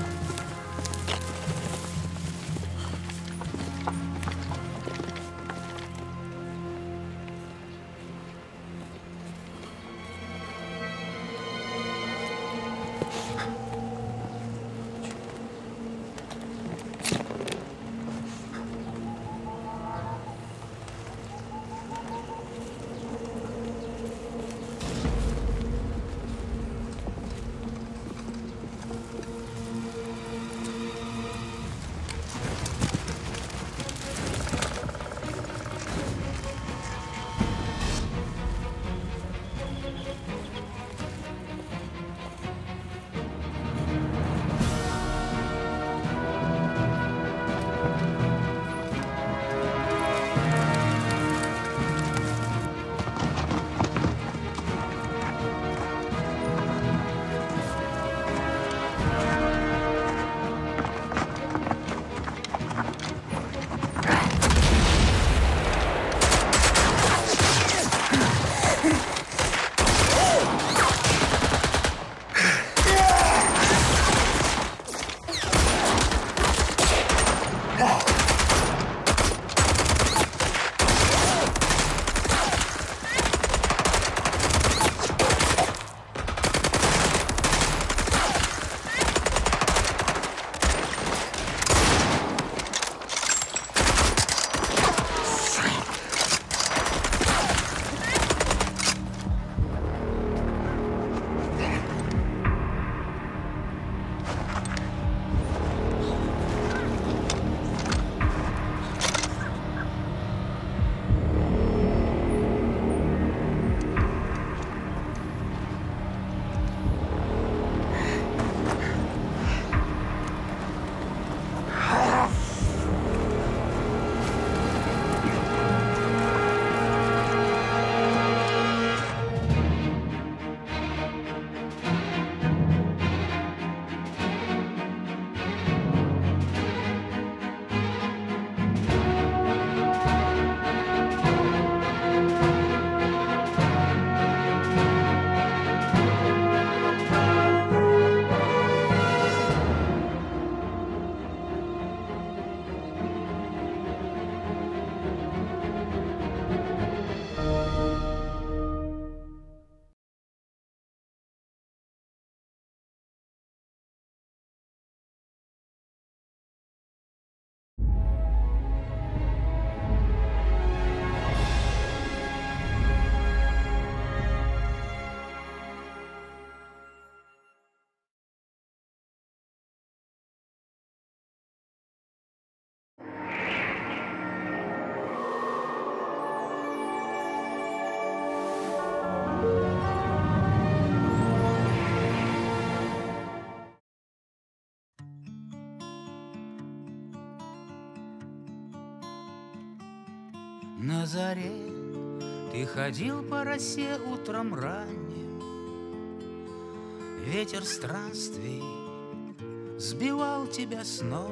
На заре ты ходил по росе утром ранним, ветер странствий сбивал тебя с ног.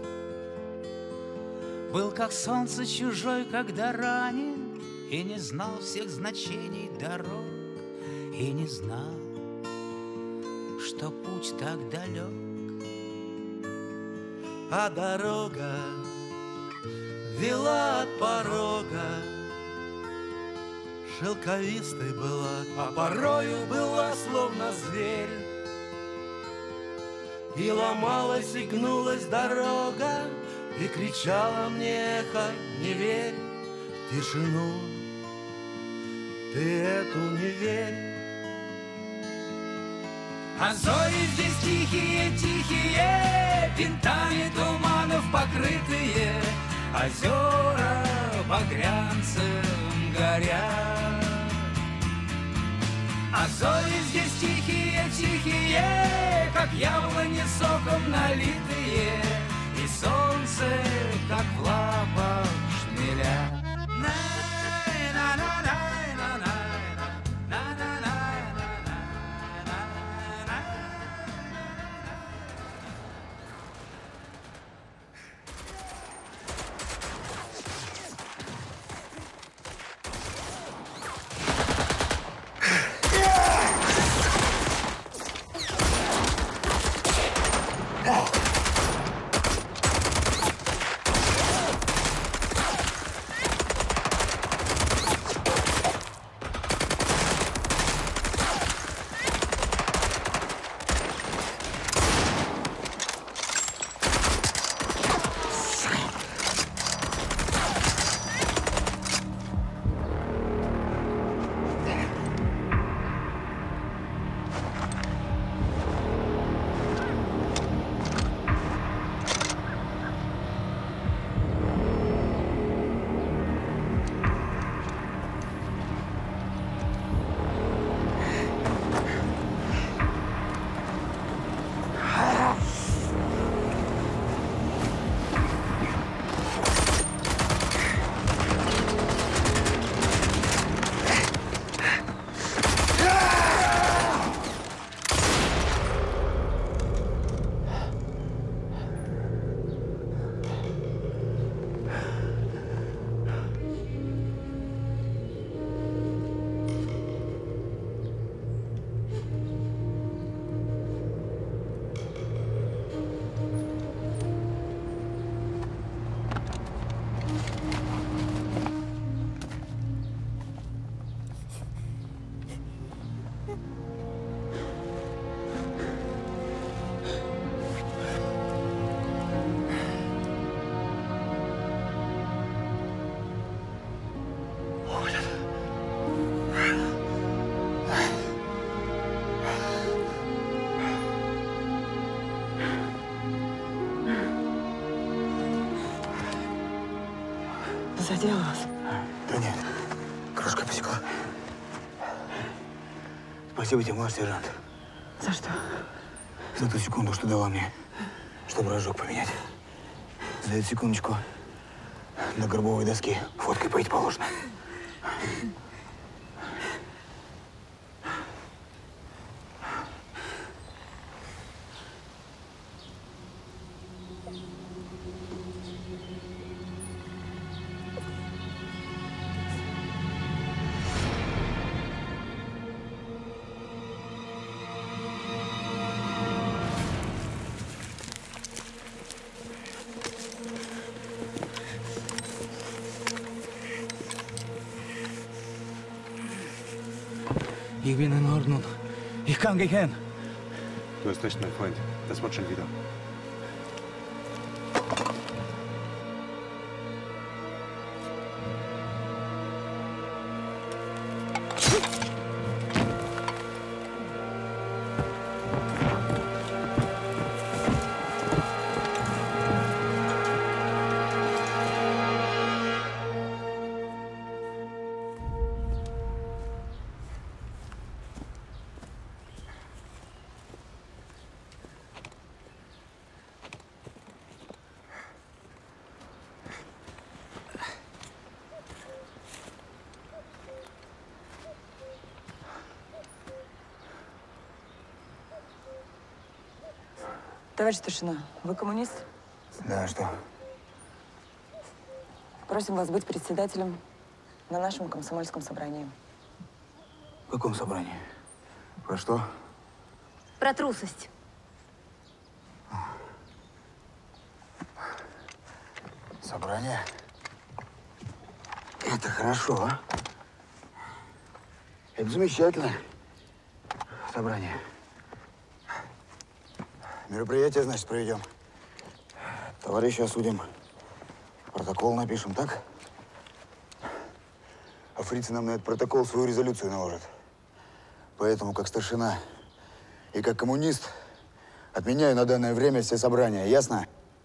Был как солнце чужой, когда ранен, и не знал всех значений дорог, и не знал, что путь так далек. А дорога вела от порога, шелковистой была, а порою была словно зверь. И ломалась, и гнулась дорога, и кричала мне эхо: не верь в тишину, ты эту не верь. А зори здесь тихие, тихие, винтами туманов покрытые, озера багрянцем горят. А зори здесь тихие, тихие, как яблони соком налитые, и солнце, как в лапах шмеля. Задел вас? Да нет, крошка посекла. Спасибо тебе, младший сержант. За что? За ту секунду, что дала мне, чтобы рожок поменять. За эту секундочку на гробовой доске фоткой пойти положено. Ich bin in Ordnung. Ich kann gehen. Du hast recht, mein Freund. Das wird schon wieder. Товарищ старшина, вы коммунист? Да, что? Просим вас быть председателем на нашем комсомольском собрании. В каком собрании? Про что? Про трусость. Собрание? Это хорошо, а? Это замечательно. Собрание. Мероприятие, значит, проведем. Товарища осудим. Протокол напишем, так? А фрицы нам на этот протокол свою резолюцию наложат. Поэтому, как старшина и как коммунист, отменяю на данное время все собрания. Ясно?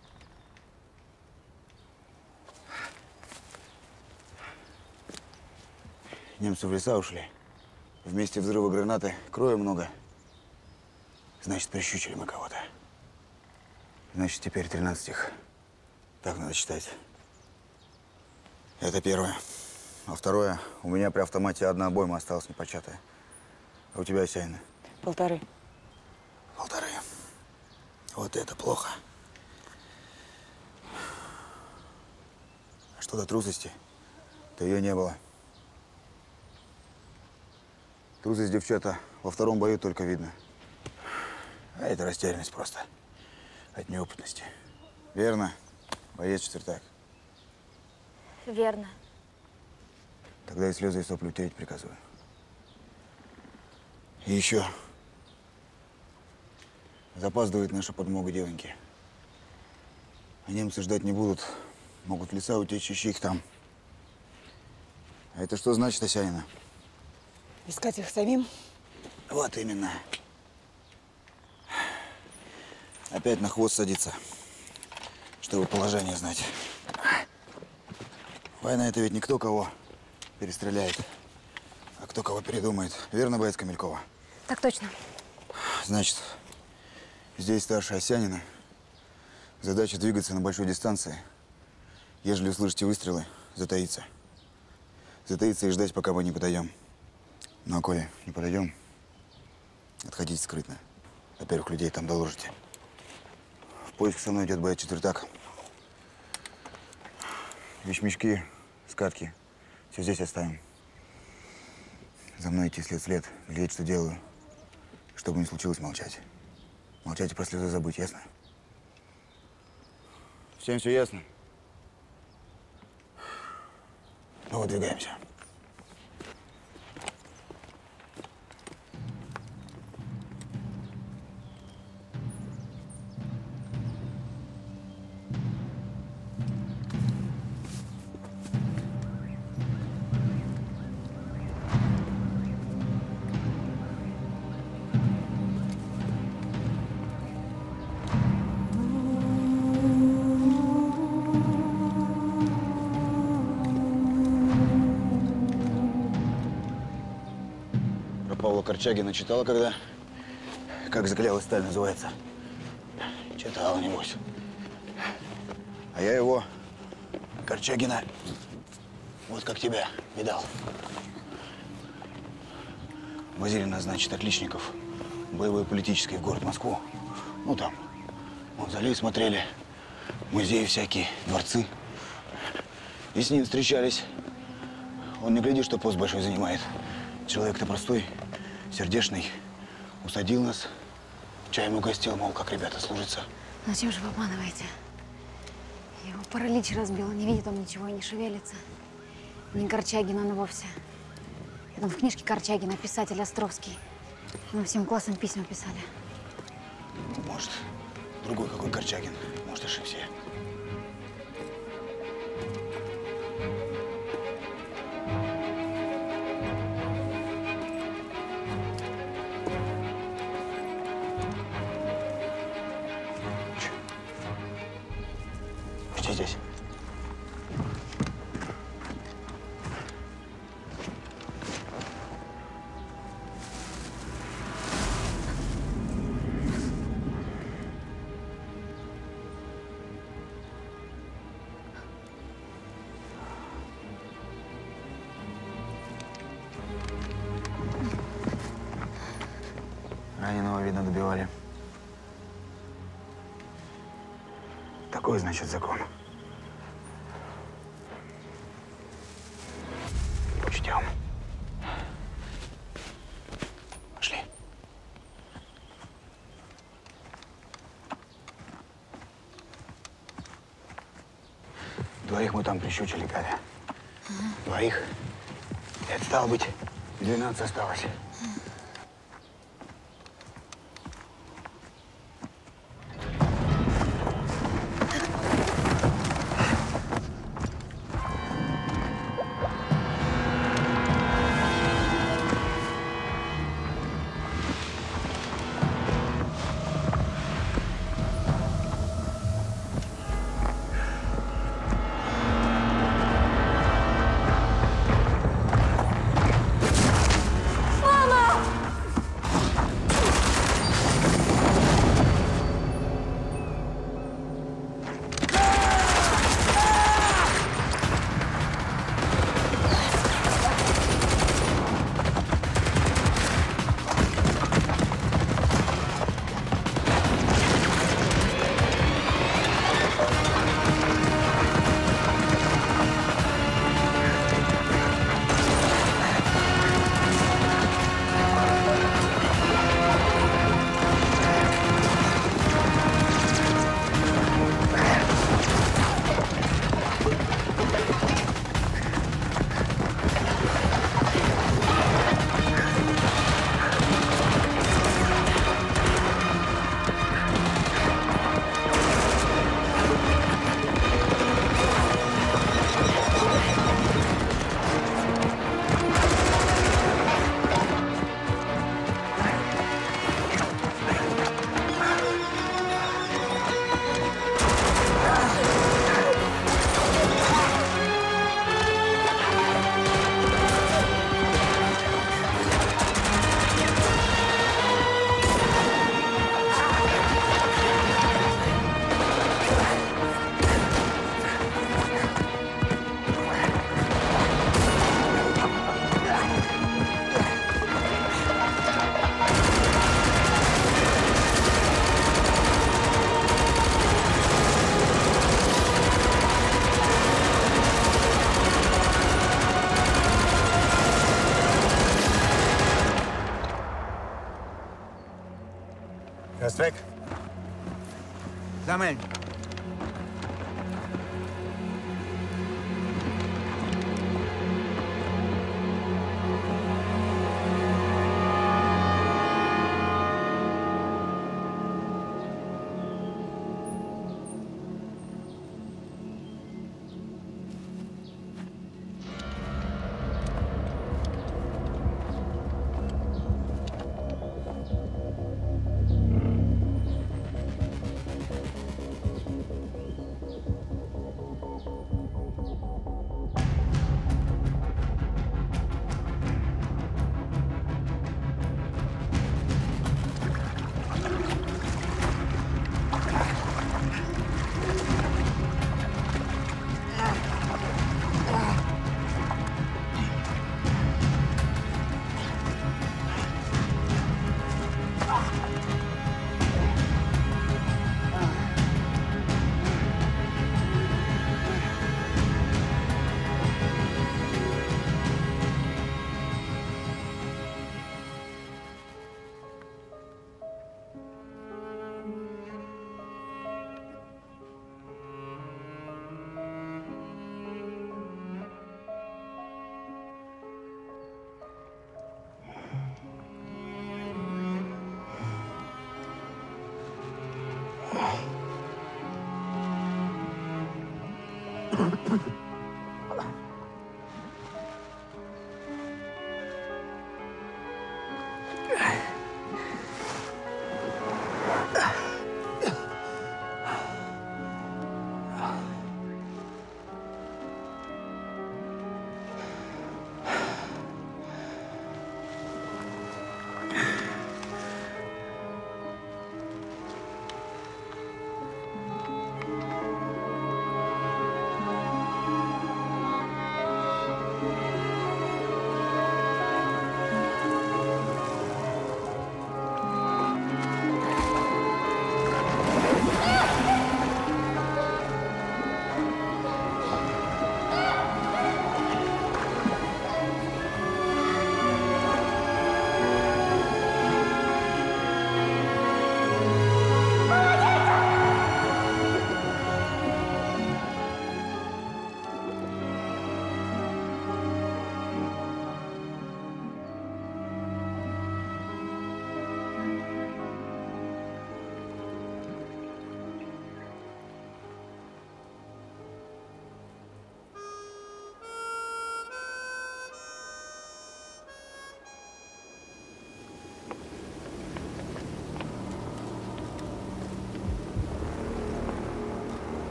Немцы в леса ушли. В месте взрыва гранаты кроя много. Значит, прищучили мы кого-то. Значит, теперь 13 их. Так надо считать. Это первое. А второе, у меня при автомате одна обойма осталась непочатая. А у тебя, Осянина? 1,5. 1,5. Вот это плохо. А что до трусости, то ее не было. Трусость, девчата, во втором бою только видно. А это растерянность просто. От неопытности. Верно? Боец четвертак. Верно. Тогда и слезы, и сопли утереть приказываю. И еще. Запаздывает наша подмога девоньки. А немцы ждать не будут. Могут в леса утечь, ищи их там. А это что значит, Осянина? Искать их самим? Вот именно. Опять на хвост садиться, чтобы положение знать. Война – это ведь не кто кого перестреляет, а кто кого передумает. Верно, боец Камелькова? Так точно. Значит, здесь старшая Осянина. Задача двигаться на большой дистанции. Ежели услышите выстрелы, затаиться. Затаиться и ждать, пока мы не подойдем. Ну, а коли не подойдем, отходите скрытно. До первых людей там доложите. В поиск со мной идет боец четвертак. Вещмешки, скатки. Все здесь оставим. За мной идти след в след, глядеть, что делаю. Чтобы не случилось, молчать. Молчать и про слезы забыть, ясно? Всем все ясно? Ну, выдвигаемся. Корчагина читала когда? Как заклялась сталь называется? Читала, небось. А я его, Корчагина, вот как тебя, видал. Возили нас, значит, отличников боевой политической в город Москву. Ну, там, вон, залей смотрели, музеи всякие, дворцы. И с ним встречались. Он не глядит, что пост большой занимает. Человек-то простой. Сердечный, усадил нас, чаем угостил, мол, как ребята служатся. Зачем же вы обманываете? Его паралич разбил, не видит он ничего и не шевелится. Не Корчагин он вовсе. Я там в книжке Корчагина, писатель Островский. Мы всем классом письма писали. Может, другой какой Корчагин, может, ошибся. Здесь. Раненого, видно, добивали. Такой, значит, закон. Учтем. Пошли. Двоих мы там прищучили, Галя. Двоих. Это стало быть, 12 осталось. Weg. Sammeln.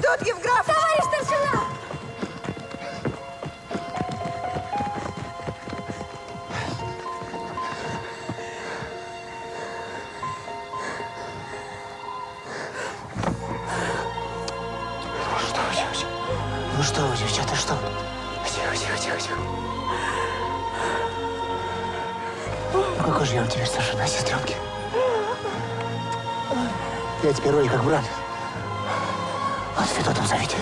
Идут, Евграф! Товарищ старшина! Ну что вы, девчата, что? Тихо. Ну какой же я вам теперь старшина, сестренки? Я теперь вроде как брат. Вот Федотом зовите.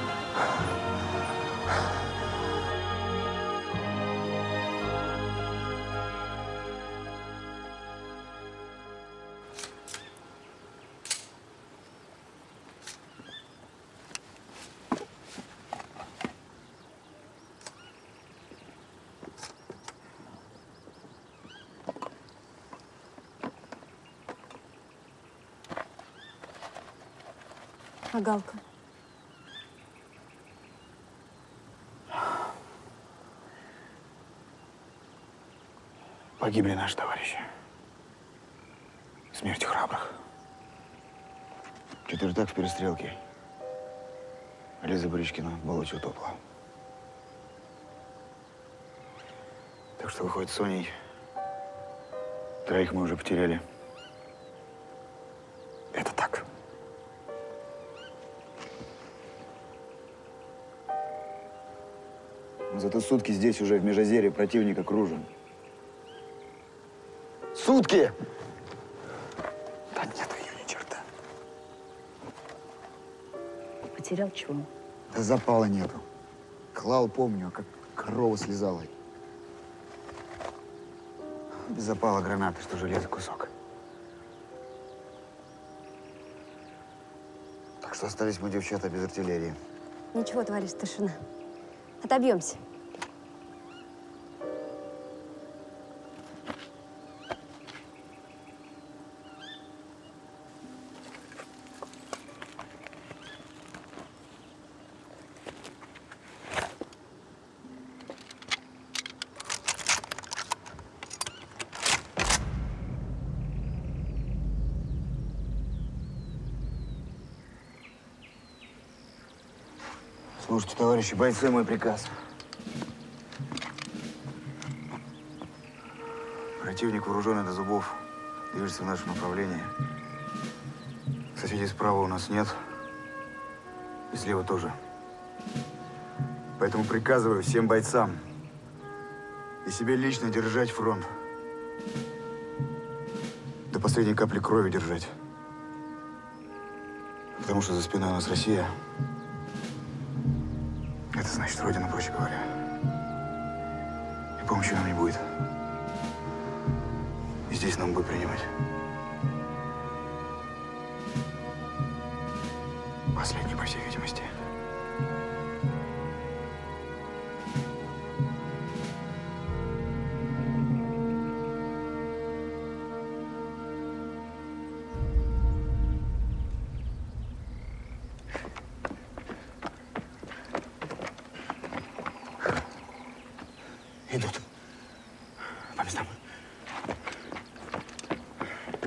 А Галка? Погибли наши товарищи. Смертью храбрых. Четвертак в перестрелке. Лиза Бричкина в болоте утопла. Так что выходит с Соней. Троих мы уже потеряли. Это так. Но зато сутки здесь уже в Межозерье противник окружен. Сутки! Да нет ее ни черта. Потерял чего? Да запала нету. Клал, помню, как корова слезала. Без запала гранаты, что железо кусок. Так что остались мы, девчата, без артиллерии. Ничего, товарищ старшина. Отобьемся. Слушайте, товарищи бойцы, мой приказ. Противник, вооруженный до зубов, движется в нашем направлении. Соседей справа у нас нет. И слева тоже. Поэтому приказываю всем бойцам и себе лично держать фронт. До последней капли крови держать. Потому что за спиной у нас Россия. Это значит Родина, проще говоря. И помощи нам не будет. И здесь нам бой принимать. Последний, по всей видимости. Идут. По местам.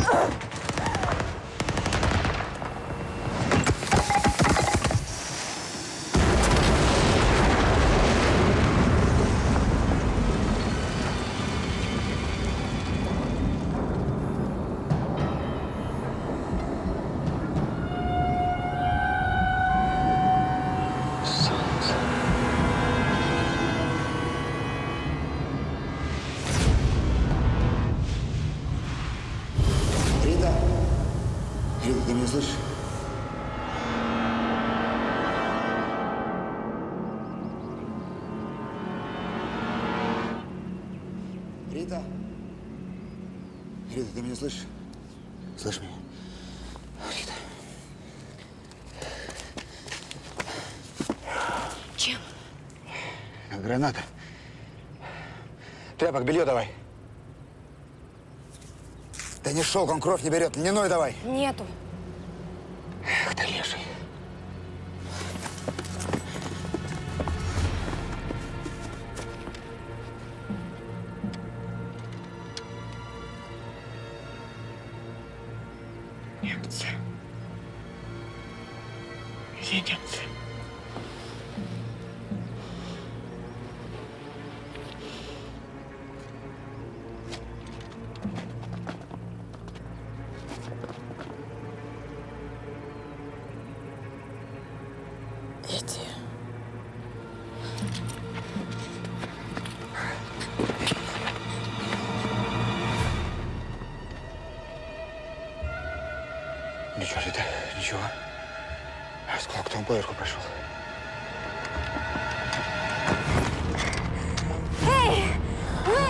Ты меня слышишь? Рита? Рита, ты меня слышишь? Слышь меня? Рита. Чем? Граната. Тряпок, белье давай. Да не шелк, он кровь не берет. Льняной давай. Нету. Эх ты, леший. Немцы. Где немцы? Эти. Ничего, Рита, ничего. Осколок там поверху прошел. Эй! Вы!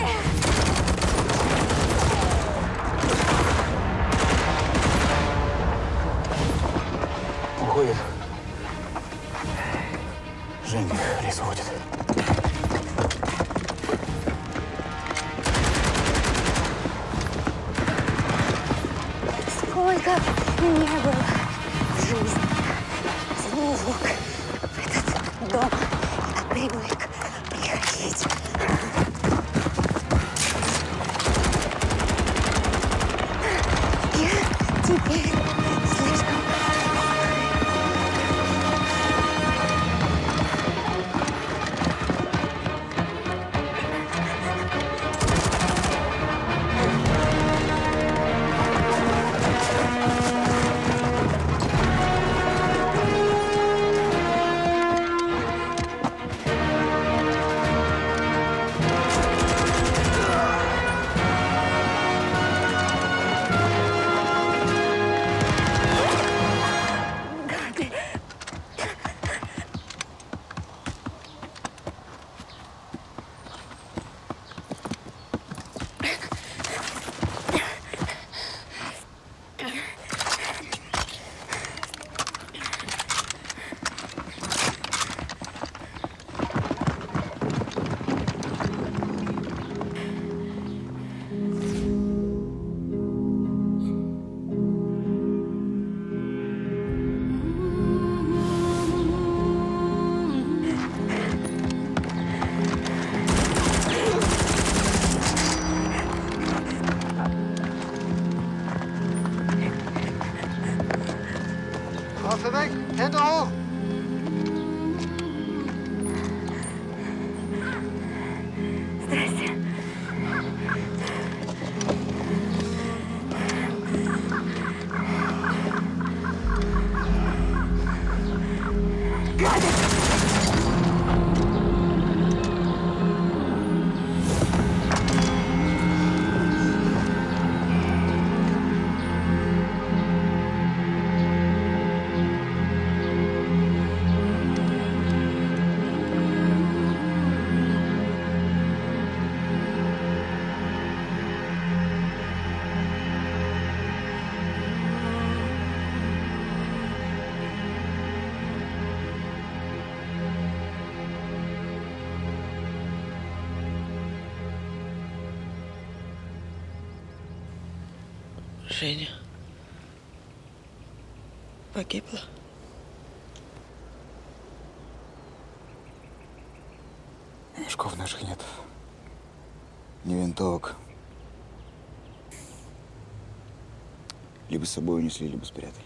Уходит. Женя лес уходит. Сколько не было в жизни звук в этот дом. Я привык приходить. Я теперь слишком... Weg! Hände hoch! Здрасте. Женя погибла. Мешков наших нет. Ни винтовок. Либо с собой унесли, либо спрятали.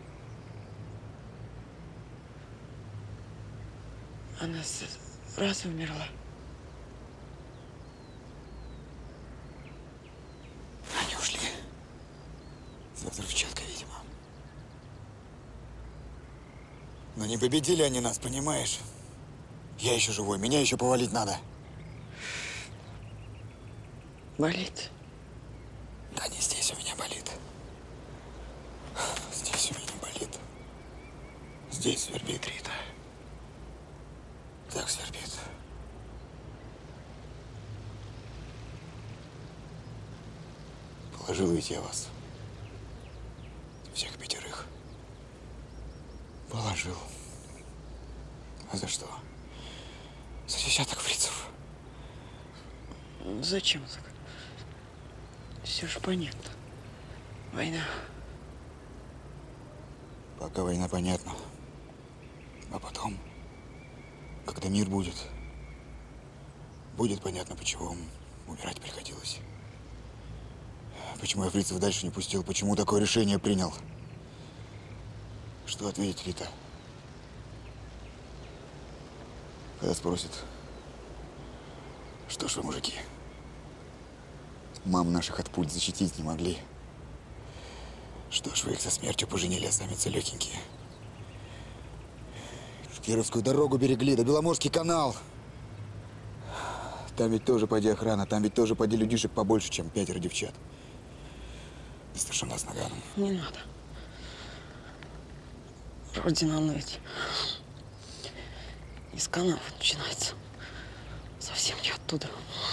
Она сразу умерла. Они ушли. За взрывчаткой, видимо. Но не победили они нас, понимаешь? Я еще живой, меня еще повалить надо. Болит? Да не здесь у меня болит. Здесь у меня болит. Здесь свербит, Рита. Так свербит. Положил ведь я вас. Всех 5. Положил. А за что? За 10 фрицев. Зачем так? Все же понятно. Война. Пока война понятна. А потом, когда мир будет понятно, почему вам умирать приходилось. Почему я фрицев дальше не пустил, почему такое решение принял. Что ответить, Рита? Когда спросят, что ж вы, мужики, мам наших от пуль защитить не могли. Что ж вы их со смертью поженили, а сами целехенькие. Кировскую дорогу берегли, да Беломорский канал. Там ведь тоже поди охрана, там ведь тоже поди людишек побольше, чем 5 девчат. Да старшина с наганом. Не надо. Родина, она ведь из канала начинается. Совсем не оттуда.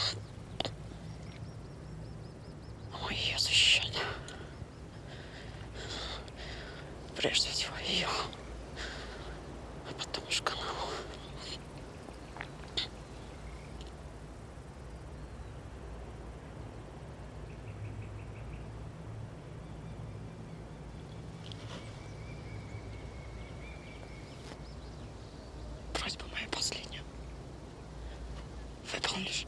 Мы ее защищали. Прежде всего ее. А потом уж канал. Просьба моя последняя. Выполнишь?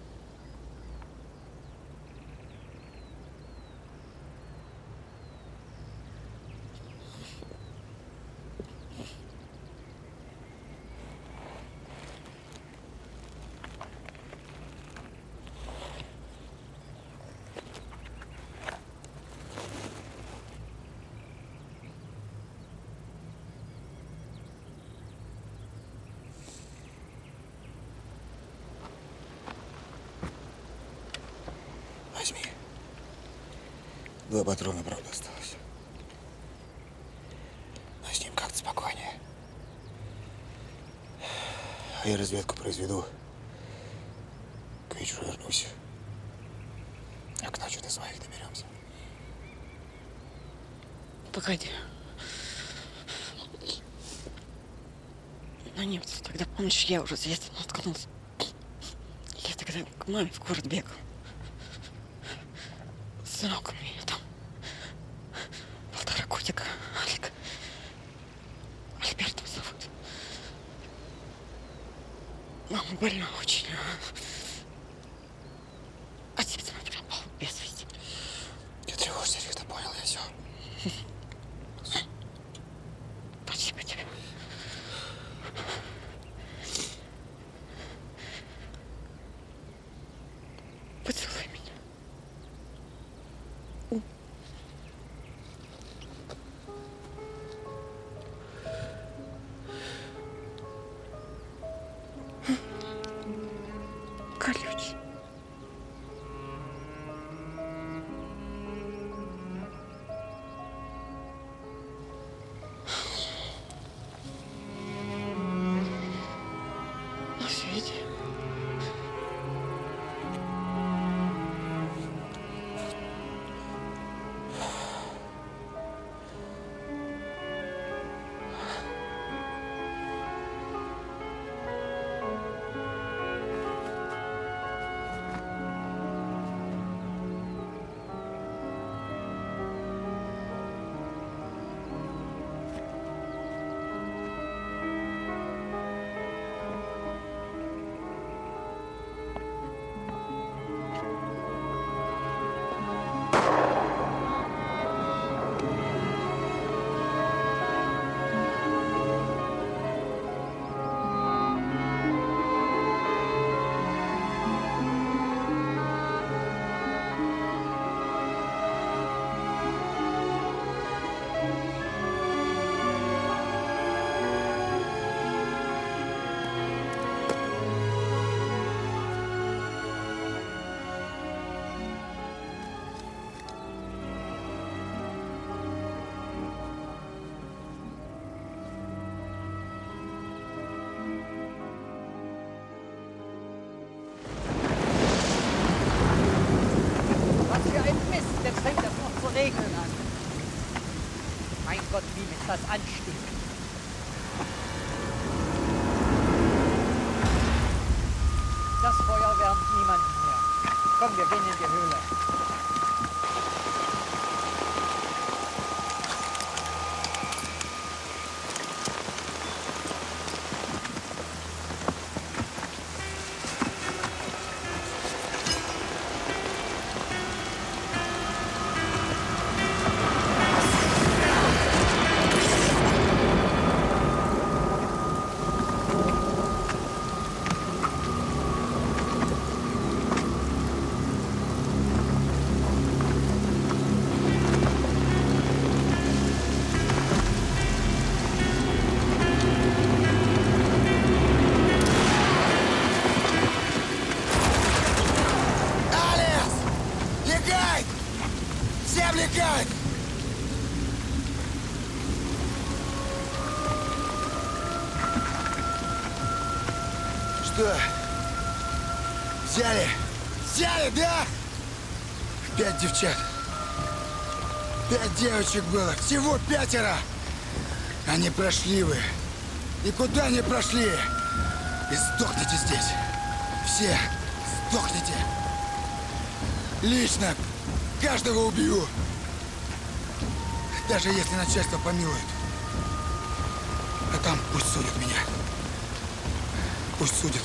Возьми. 2 патрона, правда, осталось. Но с ним как-то спокойнее. А я разведку произведу. К вечеру вернусь. А к ночи до своих доберемся. Погоди. На немцев тогда, помнишь, я уже с детства наткнулся. Я тогда к маме в город бегал. Сынок у меня там 1,5 годика. Алик. Альбертом зовут. Мама больна очень. Отец мой пропал без вести. Не тревожься, Рита, понял я все. Спасибо тебе. Поцелуй меня. Gott, wie mich das anstieg. Das Feuer wärmt niemanden mehr. Komm, wir gehen in die Höhle. Что? Взяли? Взяли, да? 5 девчат. 5 девочек было. Всего 5. Они прошли вы. Никуда не прошли. И сдохните здесь. Все сдохните. Лично каждого убью. Даже если начальство помилует. А там пусть судят меня. Пусть судят.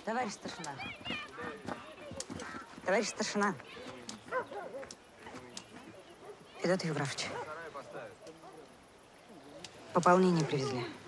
Товарищ старшина. Товарищ старшина. Федот Евграфович. Пополнение привезли.